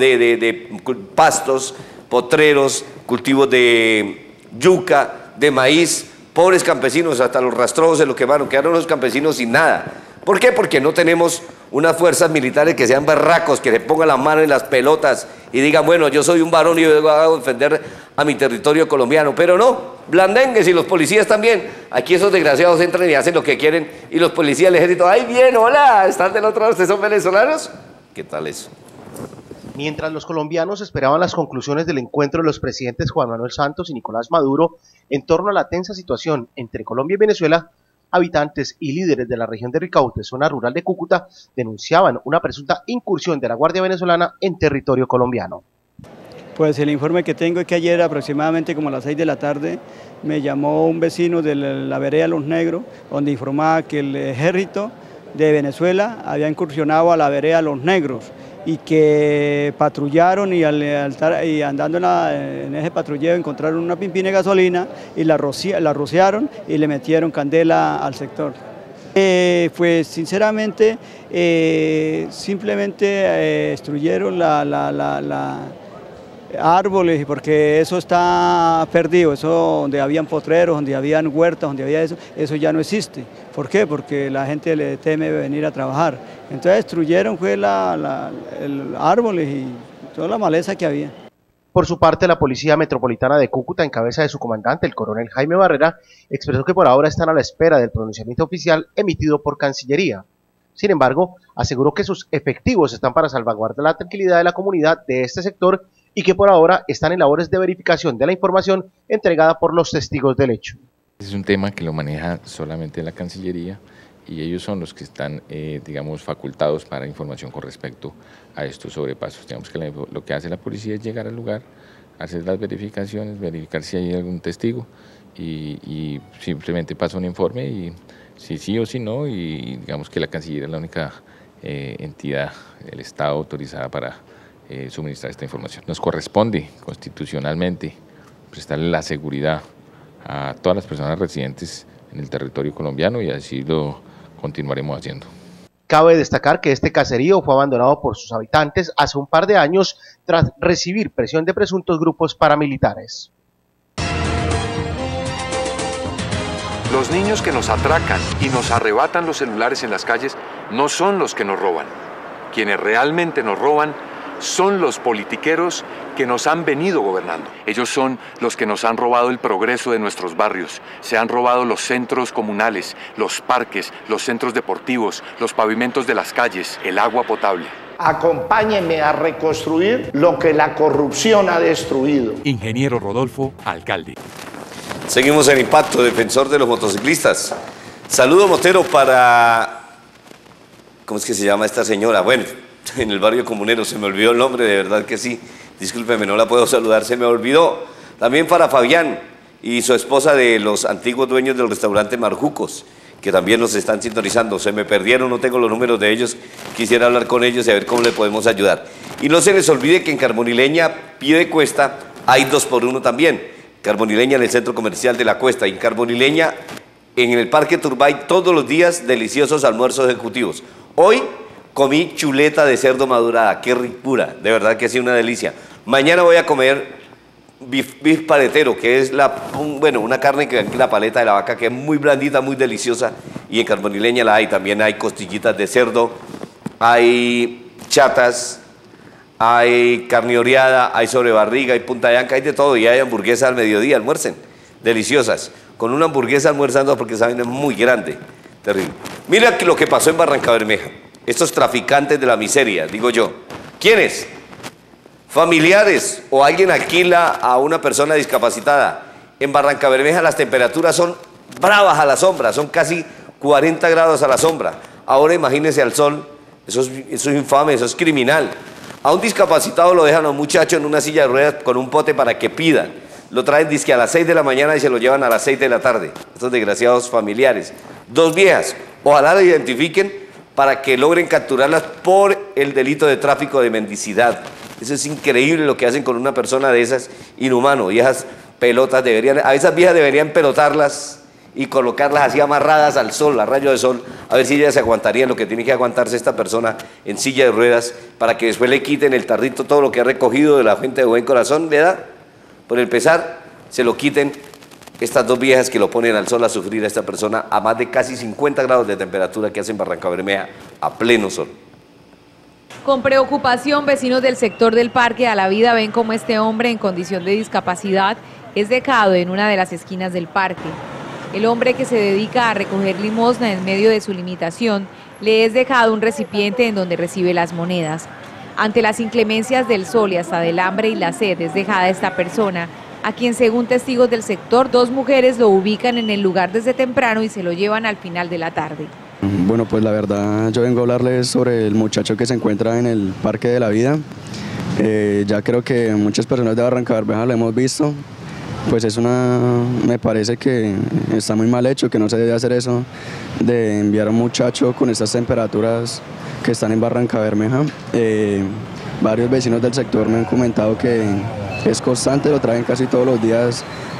pastos, potreros, cultivos de yuca, de maíz. Pobres campesinos, hasta los rastrojos se lo quemaron, quedaron los campesinos sin nada. ¿Por qué? Porque no tenemos unas fuerzas militares que sean berracos, que se pongan la mano en las pelotas y digan, bueno, yo soy un varón y yo voy a defender a mi territorio colombiano. Pero no, blandengues, y los policías también. Aquí esos desgraciados entran y hacen lo que quieren, y los policías del ejército, ¡ay, bien, hola! ¿Están del otro lado? ¿Ustedes son venezolanos? ¿Qué tal eso? Mientras los colombianos esperaban las conclusiones del encuentro de los presidentes Juan Manuel Santos y Nicolás Maduro en torno a la tensa situación entre Colombia y Venezuela, habitantes y líderes de la región de Ricaute, zona rural de Cúcuta, denunciaban una presunta incursión de la Guardia Venezolana en territorio colombiano. Pues el informe que tengo es que ayer aproximadamente como a las 6 de la tarde me llamó un vecino de la vereda Los Negros, donde informaba que el ejército de Venezuela había incursionado a la vereda Los Negros y que patrullaron y andando en ese patrulleo encontraron una pimpina de gasolina y la rociaron y le metieron candela al sector. Pues sinceramente simplemente destruyeron árboles, porque eso está perdido, eso donde habían potreros, donde habían huertas, donde había eso ya no existe. ¿Por qué? Porque la gente le teme venir a trabajar. Entonces destruyeron fue el árboles y toda la maleza que había. Por su parte, la Policía Metropolitana de Cúcuta, en cabeza de su comandante, el coronel Jaime Barrera, expresó que por ahora están a la espera del pronunciamiento oficial emitido por Cancillería. Sin embargo, aseguró que sus efectivos están para salvaguardar la tranquilidad de la comunidad de este sector y que por ahora están en labores de verificación de la información entregada por los testigos del hecho. Es un tema que lo maneja solamente la Cancillería y ellos son los que están, digamos, facultados para información con respecto a estos sobrepasos. Digamos que lo que hace la policía es llegar al lugar, hacer las verificaciones, verificar si hay algún testigo y simplemente pasa un informe y si sí o si no, y digamos que la Cancillería es la única entidad del Estado autorizada para suministrar esta información. Nos corresponde constitucionalmente prestarle la seguridad a todas las personas residentes en el territorio colombiano y así lo continuaremos haciendo. Cabe destacar que este caserío fue abandonado por sus habitantes hace un par de años tras recibir presión de presuntos grupos paramilitares. Los niños que nos atracan y nos arrebatan los celulares en las calles no son los que nos roban. Quienes realmente nos roban son los politiqueros que nos han venido gobernando. Ellos son los que nos han robado el progreso de nuestros barrios. Se han robado los centros comunales, los parques, los centros deportivos, los pavimentos de las calles, el agua potable. Acompáñenme a reconstruir lo que la corrupción ha destruido. Ingeniero Rodolfo, alcalde. Seguimos en Impacto, defensor de los motociclistas. Saludo motero para... ¿Cómo es que se llama esta señora? Bueno, en el barrio comunero, se me olvidó el nombre, de verdad que sí. Discúlpeme, no la puedo saludar, se me olvidó. También para Fabián y su esposa de los antiguos dueños del restaurante Marjucos, que también nos están sintonizando. Se me perdieron, no tengo los números de ellos. Quisiera hablar con ellos y a ver cómo le podemos ayudar. Y no se les olvide que en Carbonileña, Piedecuesta, hay 2x1 también. Carbonileña en el centro comercial de la Cuesta y en Carbonileña en el Parque Turbay todos los días deliciosos almuerzos ejecutivos. Hoy comí chuleta de cerdo madurada, qué ricura, de verdad que ha sido una delicia. Mañana voy a comer beef paletero, que es una carne que aquí la paleta de la vaca, que es muy blandita, muy deliciosa, y en Carbonileña la hay. También hay costillitas de cerdo, hay chatas, hay carne oreada, hay sobrebarriga, hay punta de anca, hay de todo, y hay hamburguesas al mediodía, almuercen, deliciosas. Con una hamburguesa almuerzando porque saben es muy grande, terrible. Mira lo que pasó en Barrancabermeja, estos traficantes de la miseria, digo yo. ¿Quiénes? Familiares o alguien alquila a una persona discapacitada. En Barrancabermeja las temperaturas son bravas a la sombra, son casi 40 grados a la sombra. Ahora imagínense al sol, eso es infame, eso es criminal. A un discapacitado lo dejan a un muchacho en una silla de ruedas con un pote para que pida. Lo traen dizque a las 6 de la mañana y se lo llevan a las 6 de la tarde. Estos desgraciados familiares. 2 viejas, ojalá la identifiquen para que logren capturarlas por el delito de tráfico de mendicidad. Eso es increíble lo que hacen con una persona de esas, inhumano. Y esas pelotas a esas viejas deberían pelotarlas y colocarlas así amarradas al sol, a rayo de sol, a ver si ellas se aguantarían lo que tiene que aguantarse esta persona en silla de ruedas, para que después le quiten el tarrito, todo lo que ha recogido de la gente de buen corazón, ¿verdad? Por empezar, se lo quiten estas 2 viejas que lo ponen al sol a sufrir a esta persona a más de casi 50 grados de temperatura que hace en Barrancabermeja a pleno sol. Con preocupación, vecinos del sector del Parque a la Vida ven cómo este hombre en condición de discapacidad es dejado en una de las esquinas del parque. El hombre, que se dedica a recoger limosna en medio de su limitación, le es dejado un recipiente en donde recibe las monedas. Ante las inclemencias del sol y hasta del hambre y la sed es dejada esta persona, a quien, según testigos del sector, 2 mujeres lo ubican en el lugar desde temprano y se lo llevan al final de la tarde. Bueno, pues la verdad yo vengo a hablarles sobre el muchacho que se encuentra en el Parque de la Vida. Ya creo que muchas personas de Barrancabermeja lo hemos visto. Pues me parece que está muy mal hecho, que no se debe hacer eso, de enviar a un muchacho con estas temperaturas que están en Barrancabermeja. Varios vecinos del sector me han comentado que es constante, lo traen casi todos los días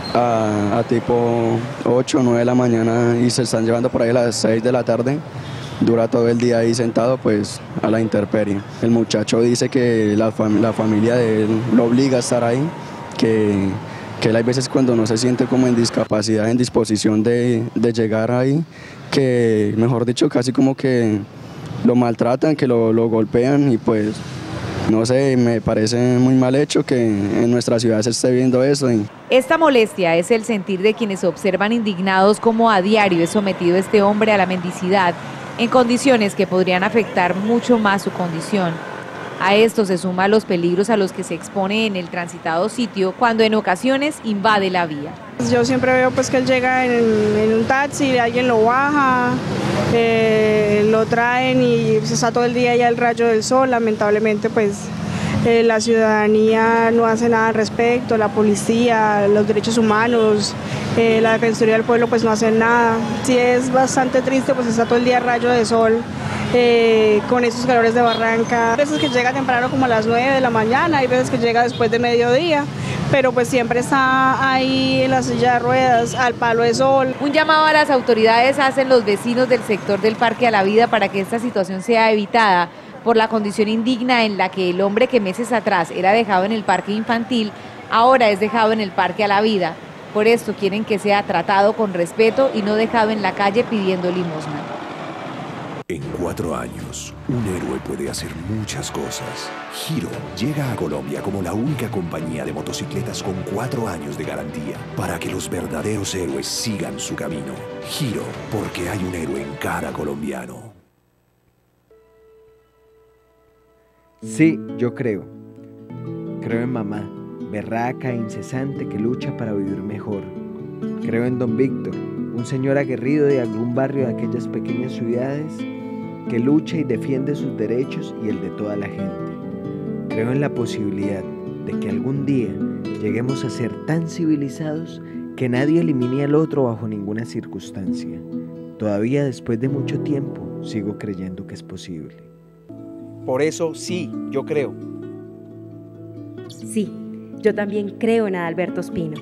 a tipo 8 o 9 de la mañana y se están llevando por ahí a las 6 de la tarde. Dura todo el día ahí sentado, pues a la intemperie. El muchacho dice que la familia de él lo obliga a estar ahí, que él hay veces cuando no se siente como en discapacidad, en disposición de llegar ahí, que mejor dicho casi como que lo maltratan, que lo golpean y pues no sé, me parece muy mal hecho que en nuestra ciudad se esté viendo eso. Esta molestia es el sentir de quienes observan indignados cómo a diario es sometido este hombre a la mendicidad en condiciones que podrían afectar mucho más su condición. A esto se suman los peligros a los que se expone en el transitado sitio cuando en ocasiones invade la vía. Yo siempre veo pues que él llega en un taxi, alguien lo baja, lo traen y pues, está todo el día allá al rayo del sol. Lamentablemente pues la ciudadanía no hace nada al respecto, la policía, los derechos humanos, la Defensoría del Pueblo pues no hacen nada. Sí es bastante triste, pues está todo el día al rayo de sol con esos calores de Barranca. Hay veces que llega temprano como a las 9 de la mañana, hay veces que llega después de mediodía, pero pues siempre está ahí en la silla de ruedas, al palo de sol. Un llamado a las autoridades hacen los vecinos del sector del Parque a la Vida para que esta situación sea evitada por la condición indigna en la que el hombre que meses atrás era dejado en el parque infantil, ahora es dejado en el Parque a la Vida. Por esto quieren que sea tratado con respeto y no dejado en la calle pidiendo limosna. En 4 años, un héroe puede hacer muchas cosas. Giro llega a Colombia como la única compañía de motocicletas con 4 años de garantía para que los verdaderos héroes sigan su camino. Giro, porque hay un héroe en cada colombiano. Sí, yo creo. Creo en mamá, berraca e incesante que lucha para vivir mejor. Creo en don Víctor, un señor aguerrido de algún barrio de aquellas pequeñas ciudades que lucha y defiende sus derechos y el de toda la gente. Creo en la posibilidad de que algún día lleguemos a ser tan civilizados que nadie elimine al otro bajo ninguna circunstancia. Todavía después de mucho tiempo sigo creyendo que es posible. Por eso sí, yo creo. Sí, yo también creo en Adalberto Ospino.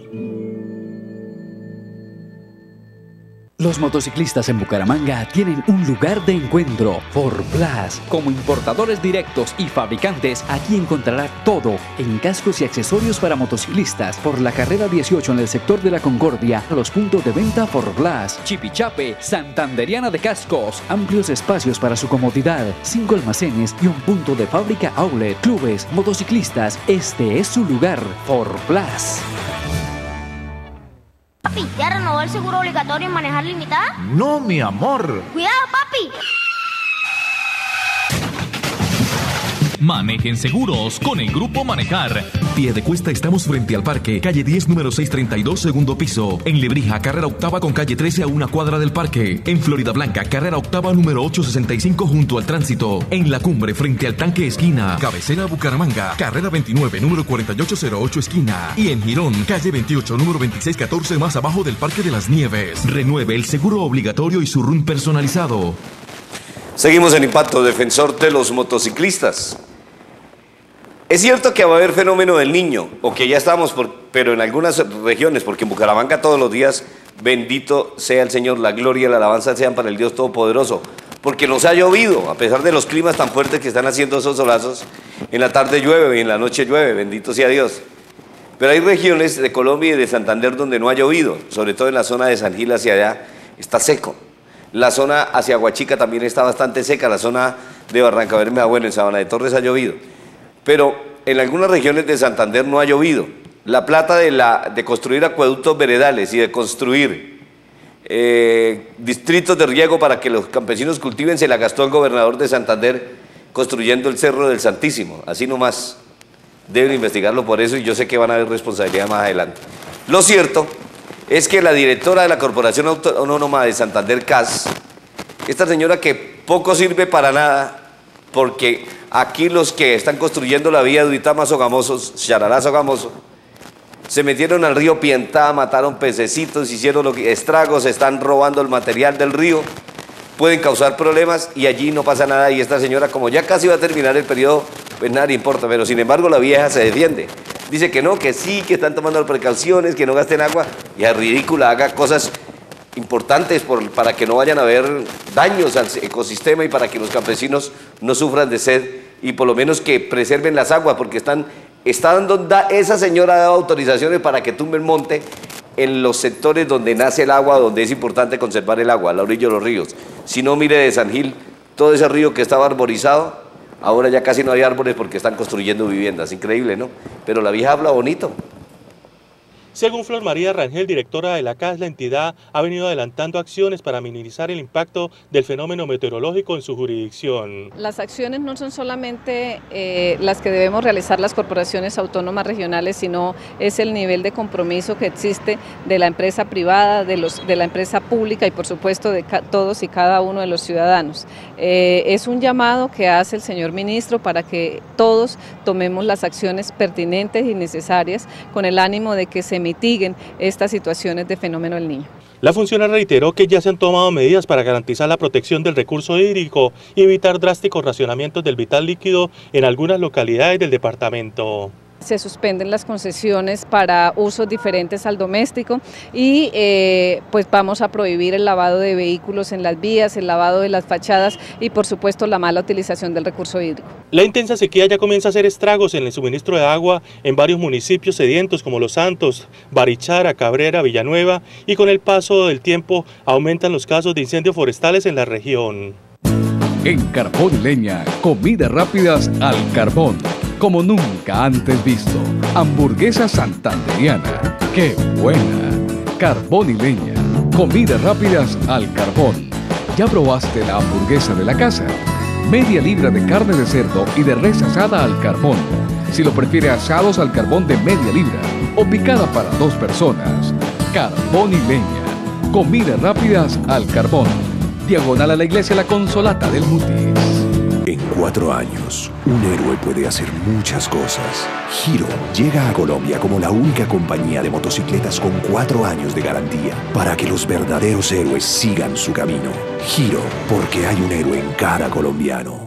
Los motociclistas en Bucaramanga tienen un lugar de encuentro, Forplas. Como importadores directos y fabricantes, aquí encontrará todo en cascos y accesorios para motociclistas. Por la carrera 18 en el sector de la Concordia, a los puntos de venta Forplas, Chipichape, Santanderiana de Cascos. Amplios espacios para su comodidad, 5 almacenes y un punto de fábrica outlet. Clubes, motociclistas, este es su lugar, Forplas. Papi, ¿ya renovó el seguro obligatorio en manejar limitada? No, mi amor. ¡Cuidado, papi! Manejen seguros con el Grupo Manejar. Piedecuesta estamos frente al parque, calle 10, número 632, segundo piso. En Lebrija, carrera octava con calle 13 a 1 cuadra del parque. En Florida Blanca, carrera octava, número 865 junto al tránsito. En La Cumbre, frente al tanque esquina. Cabecera Bucaramanga, carrera 29, número 4808 esquina. Y en Girón, calle 28, número 2614 más abajo del Parque de las Nieves. Renueve el seguro obligatorio y su RUN personalizado. Seguimos en Impacto, defensor de los motociclistas. Es cierto que va a haber fenómeno del niño, o que ya estamos, pero en algunas regiones, porque en Bucaramanga todos los días, bendito sea el Señor, la gloria y la alabanza sean para el Dios Todopoderoso, porque nos ha llovido, a pesar de los climas tan fuertes que están haciendo esos solazos, en la tarde llueve y en la noche llueve, bendito sea Dios. Pero hay regiones de Colombia y de Santander donde no ha llovido, sobre todo en la zona de San Gil hacia allá, está seco. La zona hacia Huachica también está bastante seca, la zona de Barranca Bermeja, bueno, en Sabana de Torres ha llovido. Pero en algunas regiones de Santander no ha llovido. La plata de construir acueductos veredales y de construir distritos de riego para que los campesinos cultiven se la gastó el gobernador de Santander construyendo el Cerro del Santísimo. Así nomás deben investigarlo por eso y yo sé que van a haber responsabilidad más adelante. Lo cierto es que la directora de la Corporación Autónoma de Santander, CAS, esta señora que poco sirve para nada, porque aquí los que están construyendo la vía de Uitama-Sogamoso, Charalá-Sogamoso, se metieron al río Pientá, mataron pececitos, hicieron estragos, están robando el material del río, pueden causar problemas y allí no pasa nada. Y esta señora, como ya casi va a terminar el periodo, pues nada le importa, pero sin embargo la vieja se defiende. Dice que no, que sí, que están tomando precauciones, que no gasten agua, y es ridícula, haga cosas importantes para que no vayan a haber daños al ecosistema y para que los campesinos no sufran de sed y por lo menos que preserven las aguas, porque esa señora ha dado autorizaciones para que tumben monte en los sectores donde nace el agua, donde es importante conservar el agua, a la orilla de los ríos. Si no, mire de San Gil, todo ese río que estaba arborizado, ahora ya casi no hay árboles porque están construyendo viviendas, increíble, ¿no? Pero la vieja habla bonito. Según Flor María Rangel, directora de la CAS, la entidad ha venido adelantando acciones para minimizar el impacto del fenómeno meteorológico en su jurisdicción. Las acciones no son solamente las que debemos realizar las corporaciones autónomas regionales, sino es el nivel de compromiso que existe de la empresa privada, de la empresa pública y por supuesto de todos y cada uno de los ciudadanos. Es un llamado que hace el señor ministro para que todos tomemos las acciones pertinentes y necesarias con el ánimo de que se mitiguen estas situaciones de fenómeno del niño. La funcionaria reiteró que ya se han tomado medidas para garantizar la protección del recurso hídrico y evitar drásticos racionamientos del vital líquido en algunas localidades del departamento. Se suspenden las concesiones para usos diferentes al doméstico y pues vamos a prohibir el lavado de vehículos en las vías, el lavado de las fachadas y por supuesto la mala utilización del recurso hídrico. La intensa sequía ya comienza a hacer estragos en el suministro de agua en varios municipios sedientos como Los Santos, Barichara, Cabrera, Villanueva, y con el paso del tiempo aumentan los casos de incendios forestales en la región. En Carbón y Leña, comidas rápidas al carbón, como nunca antes visto. Hamburguesa santandereana, ¡qué buena! Carbón y Leña, comidas rápidas al carbón. ¿Ya probaste la hamburguesa de la casa? Media libra de carne de cerdo y de res asada al carbón. Si lo prefiere, asados al carbón de media libra o picada para 2 personas. Carbón y Leña, comidas rápidas al carbón. Diagonal a la iglesia La Consolata del Mutis. En 4 años, un héroe puede hacer muchas cosas. Giro llega a Colombia como la única compañía de motocicletas con 4 años de garantía para que los verdaderos héroes sigan su camino. Giro, porque hay un héroe en cada colombiano.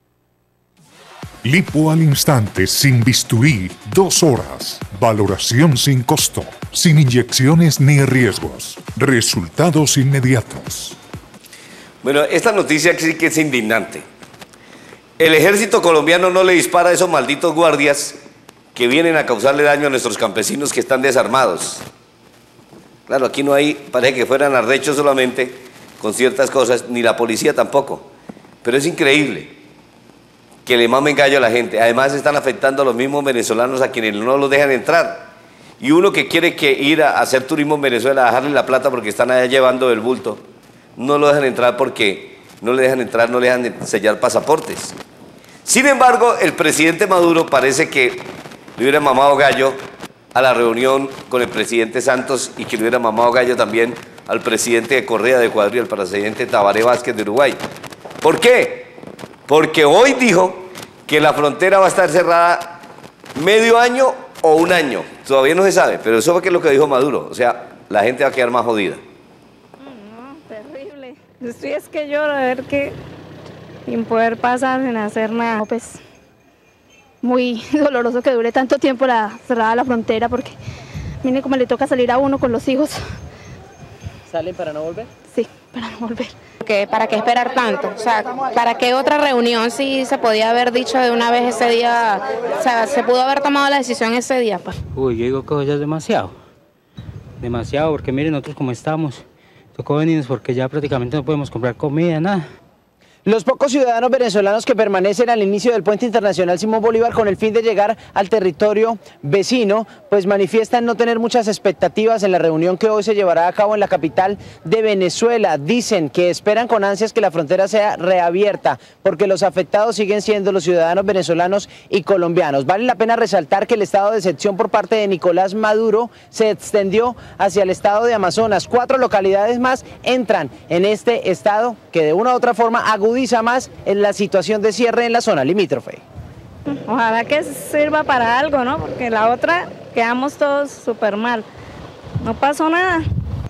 Lipo al instante, sin bisturí, 2 horas. Valoración sin costo, sin inyecciones ni riesgos. Resultados inmediatos. Bueno, esta noticia sí que es indignante. El ejército colombiano no le dispara a esos malditos guardias que vienen a causarle daño a nuestros campesinos que están desarmados. Claro, aquí no hay, parece que fueran arrechos solamente con ciertas cosas, ni la policía tampoco. Pero es increíble que le mamen gallo a la gente. Además están afectando a los mismos venezolanos a quienes no los dejan entrar. Y uno que quiere ir a hacer turismo en Venezuela, a dejarle la plata porque están allá llevando el bulto, no lo dejan entrar porque no le dejan entrar, no le dejan sellar pasaportes. Sin embargo, el presidente Maduro parece que le hubiera mamado gallo a la reunión con el presidente Santos y que le hubiera mamado gallo también al presidente de Correa de Ecuador y al presidente Tabaré Vázquez de Uruguay. ¿Por qué? Porque hoy dijo que la frontera va a estar cerrada medio año o 1 año. Todavía no se sabe, pero eso fue lo que dijo Maduro. O sea, la gente va a quedar más jodida. Sí, es que lloro a ver que sin poder pasar, sin hacer nada, pues muy doloroso que dure tanto tiempo cerrada la frontera, porque miren cómo le toca salir a uno con los hijos. ¿Salen para no volver? Sí, para no volver. ¿Para qué esperar tanto? O sea, ¿para qué otra reunión si se podía haber dicho de una vez ese día? O sea, se pudo haber tomado la decisión ese día. Pues. Uy, yo digo que ya es demasiado. Demasiado, porque miren nosotros como estamos. Tocó venirnos porque ya prácticamente no podemos comprar comida, nada. Los pocos ciudadanos venezolanos que permanecen al inicio del puente internacional Simón Bolívar con el fin de llegar al territorio vecino, pues manifiestan no tener muchas expectativas en la reunión que hoy se llevará a cabo en la capital de Venezuela. Dicen que esperan con ansias que la frontera sea reabierta, porque los afectados siguen siendo los ciudadanos venezolanos y colombianos. Vale la pena resaltar que el estado de excepción por parte de Nicolás Maduro se extendió hacia el estado de Amazonas. 4 localidades más entran en este estado que de una u otra forma agudiza más en la situación de cierre en la zona limítrofe. Ojalá que sirva para algo, ¿no? Porque la otra quedamos todos súper mal. No pasó nada.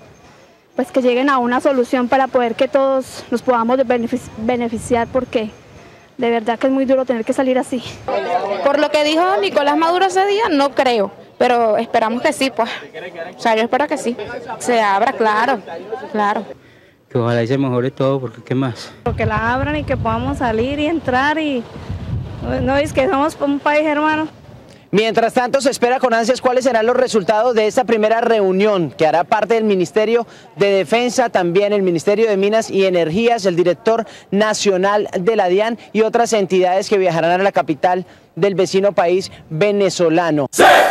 Pues que lleguen a una solución para poder que todos nos podamos beneficiar, porque de verdad que es muy duro tener que salir así. Por lo que dijo Nicolás Maduro ese día, no creo, pero esperamos que sí, pues. O sea, yo espero que sí. Se abra, claro, claro. Que ojalá y se mejore todo, porque ¿qué más? Que la abran y que podamos salir y entrar y... No es que somos un país hermano. Mientras tanto, se espera con ansias cuáles serán los resultados de esta primera reunión que hará parte del Ministerio de Defensa, también el Ministerio de Minas y Energías, el director nacional de la DIAN y otras entidades que viajarán a la capital del vecino país venezolano.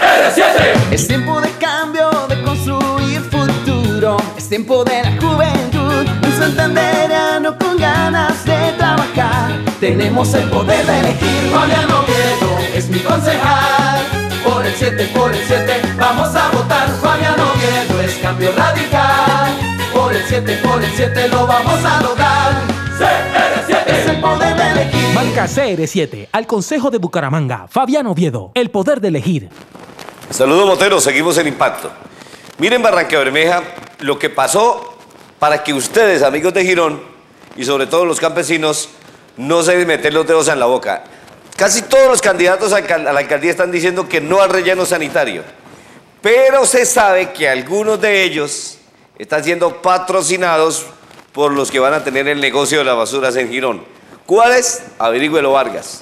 CR7. Es tiempo de cambio, de construir futuro. Es tiempo de la juventud, un santandereano con ganas de trabajar. Tenemos el poder de elegir. Fabián Oviedo es mi concejal. Por el 7, vamos a votar. Fabián Oviedo es cambio radical. Por el 7 lo vamos a lograr. CR7 es el poder de elegir. Marca CR7 al Consejo de Bucaramanga. Fabián Oviedo, el poder de elegir. Saludos, Moteros, seguimos en Impacto. Miren, Barrancabermeja lo que pasó para que ustedes, amigos de Girón, y sobre todo los campesinos, no se deben meter los dedos en la boca. Casi todos los candidatos a la alcaldía están diciendo que no al relleno sanitario, pero se sabe que algunos de ellos están siendo patrocinados por los que van a tener el negocio de las basuras en Girón. ¿Cuáles? Averígüelo, Vargas.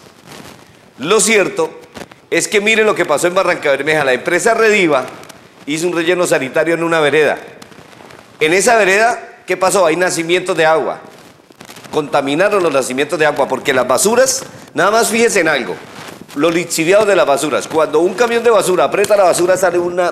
Lo cierto es que miren lo que pasó en Barrancabermeja. La empresa Rediva hizo un relleno sanitario en una vereda. En esa vereda, ¿qué pasó? Hay nacimientos de agua. Contaminaron los nacimientos de agua porque las basuras, nada más fíjense en algo, los lixiviados de las basuras. Cuando un camión de basura aprieta la basura sale una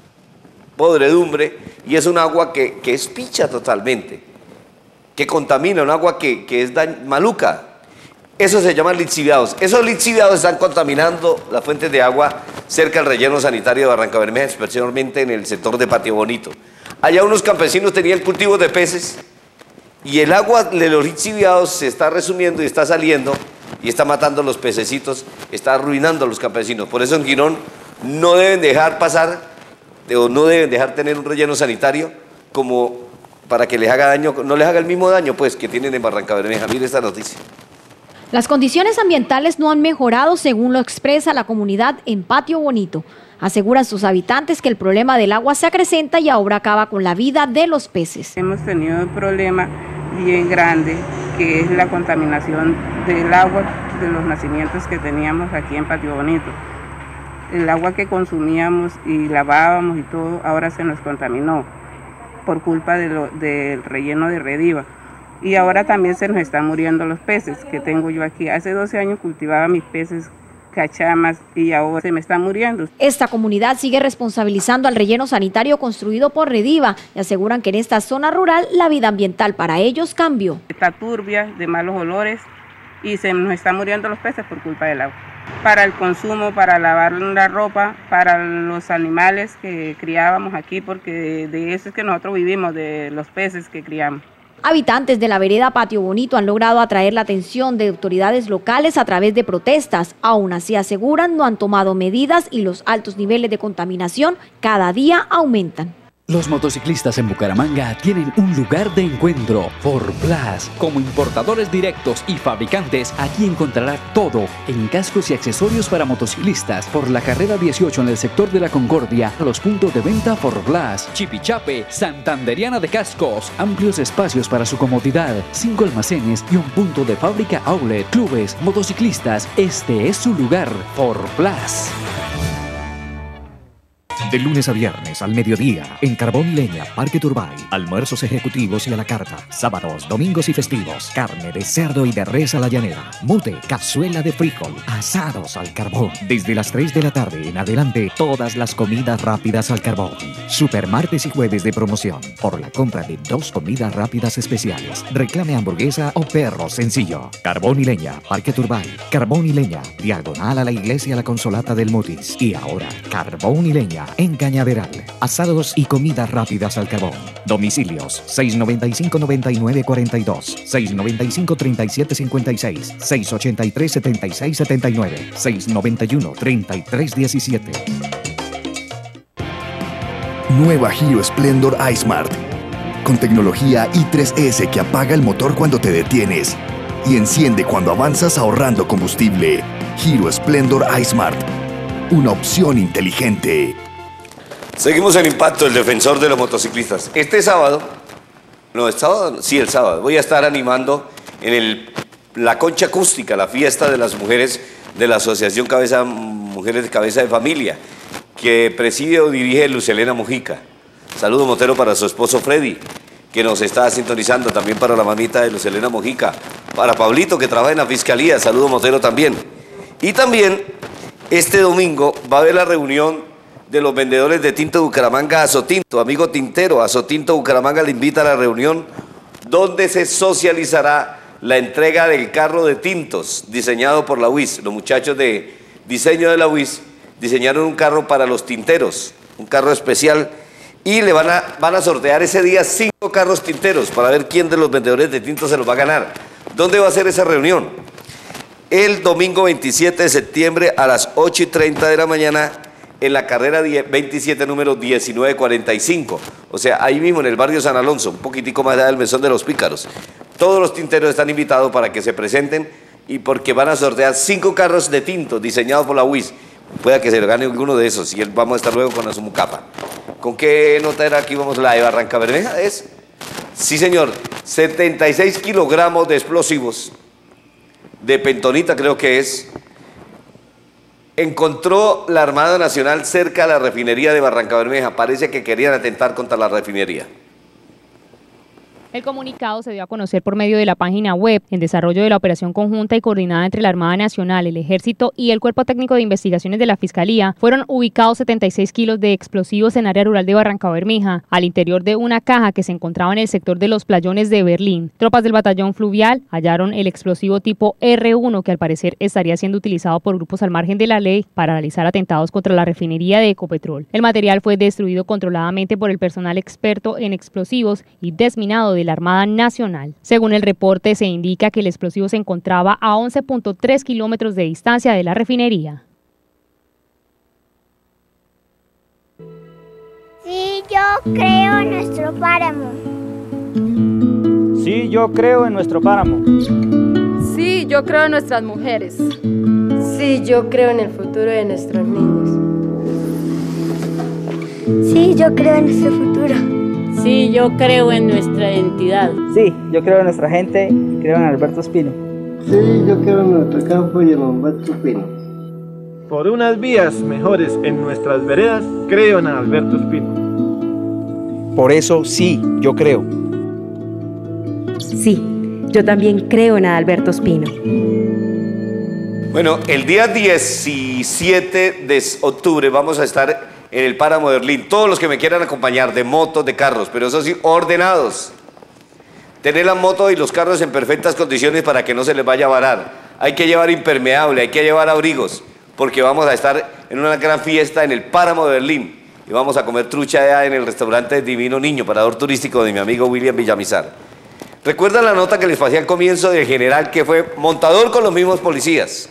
podredumbre y es un agua que es picha totalmente, que contamina, un agua que es maluca. Eso se llama lixiviados. Esos lixiviados están contaminando las fuentes de agua cerca del relleno sanitario de Barrancabermeja, especialmente en el sector de Patio Bonito. Allá unos campesinos tenían cultivos de peces y el agua de los lixiviados se está resumiendo y está saliendo y está matando los pececitos, está arruinando a los campesinos. Por eso en Girón no deben dejar pasar o no deben dejar tener un relleno sanitario como para que les haga daño, no les haga el mismo daño pues que tienen en Barrancabermeja. Mire esta noticia. Las condiciones ambientales no han mejorado según lo expresa la comunidad en Patio Bonito. Aseguran sus habitantes que el problema del agua se acrecenta y ahora acaba con la vida de los peces. Hemos tenido un problema bien grande que es la contaminación del agua de los nacimientos que teníamos aquí en Patio Bonito. El agua que consumíamos y lavábamos y todo ahora se nos contaminó por culpa del relleno de Rediva. Y ahora también se nos están muriendo los peces que tengo yo aquí. Hace 12 años cultivaba mis peces, cachamas, y ahora se me están muriendo. Esta comunidad sigue responsabilizando al relleno sanitario construido por Rediva y aseguran que en esta zona rural la vida ambiental para ellos cambió. Está turbia, de malos olores, y se nos están muriendo los peces por culpa del agua. Para el consumo, para lavar la ropa, para los animales que criábamos aquí, porque de eso es que nosotros vivimos, de los peces que criamos. Habitantes de la vereda Patio Bonito han logrado atraer la atención de autoridades locales a través de protestas. Aún así aseguran no han tomado medidas y los altos niveles de contaminación cada día aumentan. Los motociclistas en Bucaramanga tienen un lugar de encuentro, Forplas. Como importadores directos y fabricantes, aquí encontrará todo en cascos y accesorios para motociclistas. Por la carrera 18 en el sector de la Concordia, a los puntos de venta Forplas, Chipichape, Santanderiana de Cascos. Amplios espacios para su comodidad, 5 almacenes y un punto de fábrica outlet. Clubes, motociclistas, este es su lugar, Forplas. De lunes a viernes al mediodía, en Carbón y Leña, Parque Turbay. Almuerzos ejecutivos y a la carta. Sábados, domingos y festivos. Carne de cerdo y de res a la llanera. Mute, cazuela de frijol. Asados al carbón. Desde las 3 de la tarde en adelante, todas las comidas rápidas al carbón. Super martes y jueves de promoción. Por la compra de 2 comidas rápidas especiales. Reclame hamburguesa o perro sencillo. Carbón y Leña, Parque Turbay. Carbón y Leña, diagonal a la iglesia La Consolata del Mutis. Y ahora, Carbón y Leña en Cañaveral. Asados y comidas rápidas al carbón. Domicilios 695-9942, 695-3756, 683-7679, 691-3317. Nueva Giro Splendor iSmart. Con tecnología i3S que apaga el motor cuando te detienes y enciende cuando avanzas ahorrando combustible. Giro Splendor iSmart. Una opción inteligente. Seguimos en Impacto, el defensor de los motociclistas. Este sábado, no, ¿es sábado? Sí, el sábado, voy a estar animando en la concha acústica, la fiesta de las mujeres de la Asociación Mujeres de Cabeza de Familia, que preside o dirige Lucelena Mujica. Saludo motero para su esposo Freddy, que nos está sintonizando, también para la mamita de Lucelena Mujica, para Pablito, que trabaja en la Fiscalía, saludo motero también. Y también, este domingo va a haber la reunión de los vendedores de tinto de Bucaramanga, Azotinto. Amigo tintero, Azotinto Bucaramanga le invita a la reunión donde se socializará la entrega del carro de tintos diseñado por la UIS. Los muchachos de diseño de la UIS diseñaron un carro para los tinteros, un carro especial, y le van a sortear ese día 5 carros tinteros para ver quién de los vendedores de tintos se los va a ganar. ¿Dónde va a ser esa reunión? El domingo 27 de septiembre a las 8:30 de la mañana en la carrera 27, número 1945. O sea, ahí mismo en el barrio San Alonso, un poquitico más allá del Mesón de los Pícaros. Todos los tinteros están invitados para que se presenten y porque van a sortear 5 carros de tinto diseñados por la UIS. Pueda que se lo gane alguno de esos y vamos a estar luego con la Sumucapa. ¿Con qué nota era aquí? Vamos, la de Barrancabermeja, ¿es? Sí, señor. 76 kilogramos de explosivos, de pentonita creo que es. Encontró la Armada Nacional cerca de la refinería de Barrancabermeja. Parece que querían atentar contra la refinería. El comunicado se dio a conocer por medio de la página web en desarrollo de la operación conjunta y coordinada entre la Armada Nacional, el Ejército y el Cuerpo Técnico de Investigaciones de la Fiscalía. Fueron ubicados 76 kilos de explosivos en área rural de Barrancabermeja, al interior de una caja que se encontraba en el sector de los Playones de Berlín. Tropas del batallón fluvial hallaron el explosivo tipo R1 que al parecer estaría siendo utilizado por grupos al margen de la ley para realizar atentados contra la refinería de Ecopetrol. El material fue destruido controladamente por el personal experto en explosivos y desminado de la Armada Nacional. Según el reporte, se indica que el explosivo se encontraba a 11.3 kilómetros de distancia de la refinería. Sí, yo creo en nuestro páramo. Sí, yo creo en nuestro páramo. Sí, yo creo en nuestras mujeres. Sí, yo creo en el futuro de nuestros niños. Sí, yo creo en nuestro futuro. Sí, yo creo en nuestra identidad. Sí, yo creo en nuestra gente y creo en Alberto Espino. Sí, yo creo en nuestro campo y en Alberto Espino. Por unas vías mejores en nuestras veredas, creo en Alberto Espino. Por eso sí, yo creo. Sí, yo también creo en Alberto Espino. Bueno, el día 17 de octubre vamos a estar en el Páramo de Berlín. Todos los que me quieran acompañar, de motos, de carros, pero eso sí, ordenados. Tener la moto y los carros en perfectas condiciones para que no se les vaya a varar. Hay que llevar impermeable, hay que llevar abrigos, porque vamos a estar en una gran fiesta en el Páramo de Berlín y vamos a comer trucha allá en el restaurante Divino Niño, parador turístico de mi amigo William Villamizar. ¿Recuerdan la nota que les pasé al comienzo del general que fue montador con los mismos policías?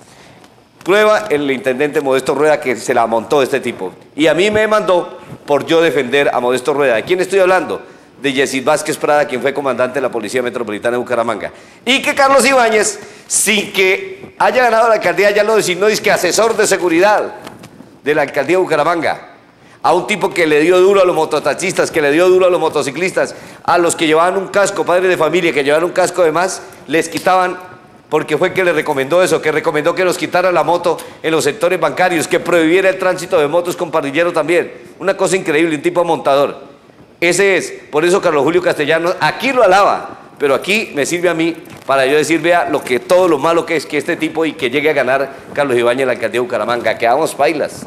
Prueba el intendente Modesto Rueda que se la montó este tipo. Y a mí me mandó por yo defender a Modesto Rueda. ¿De quién estoy hablando? De Yesid Vázquez Prada, quien fue comandante de la Policía Metropolitana de Bucaramanga. Y que Carlos Ibáñez, sin que haya ganado la alcaldía, ya lo designó, dice que asesor de seguridad de la alcaldía de Bucaramanga. A un tipo que le dio duro a los mototaxistas, que le dio duro a los motociclistas, a los que llevaban un casco, padres de familia, que llevaban un casco de más, les quitaban, porque fue que le recomendó eso, que recomendó que nos quitara la moto en los sectores bancarios, que prohibiera el tránsito de motos con parrillero también. Una cosa increíble, un tipo montador. Ese es, por eso Carlos Julio Castellanos aquí lo alaba, pero aquí me sirve a mí para yo decir, vea, todo lo malo que es que este tipo y que llegue a ganar Carlos Ibáñez la alcaldía de Bucaramanga, quedamos pailas.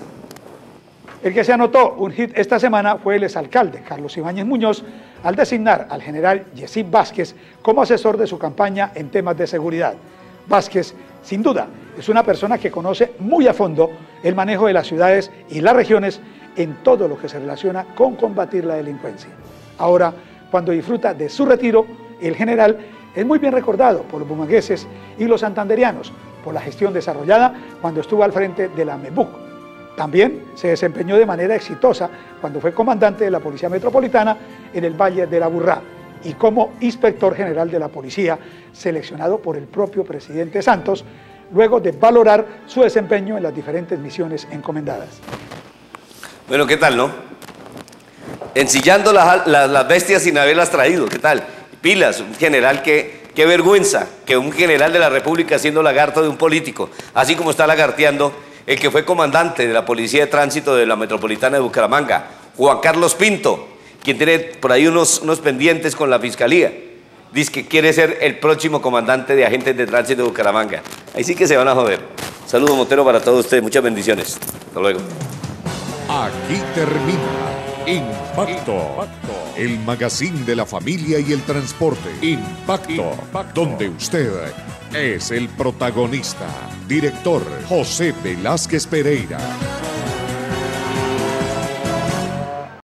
El que se anotó un hit esta semana fue el exalcalde Carlos Ibáñez Muñoz al designar al general Yesid Vázquez como asesor de su campaña en temas de seguridad. Vázquez, sin duda, es una persona que conoce muy a fondo el manejo de las ciudades y las regiones en todo lo que se relaciona con combatir la delincuencia. Ahora, cuando disfruta de su retiro, el general es muy bien recordado por los bumangueses y los santanderianos por la gestión desarrollada cuando estuvo al frente de la MEBUC. También se desempeñó de manera exitosa cuando fue comandante de la Policía Metropolitana en el Valle de la Aburrá y como inspector general de la policía, seleccionado por el propio presidente Santos, luego de valorar su desempeño en las diferentes misiones encomendadas. Bueno, ¿qué tal, no? Ensillando las bestias sin haberlas traído, ¿qué tal? Pilas, un general qué vergüenza que un general de la República siendo lagarto de un político, así como está lagarteando el que fue comandante de la Policía de Tránsito de la Metropolitana de Bucaramanga, Juan Carlos Pinto, quien tiene por ahí unos pendientes con la Fiscalía. Dice que quiere ser el próximo comandante de agentes de tránsito de Bucaramanga. Ahí sí que se van a joder. Saludos, Montero, para todos ustedes. Muchas bendiciones. Hasta luego. Aquí termina Impacto, el magazine de la familia y el transporte. Impacto, donde usted es el protagonista. Director José Velázquez Pereira.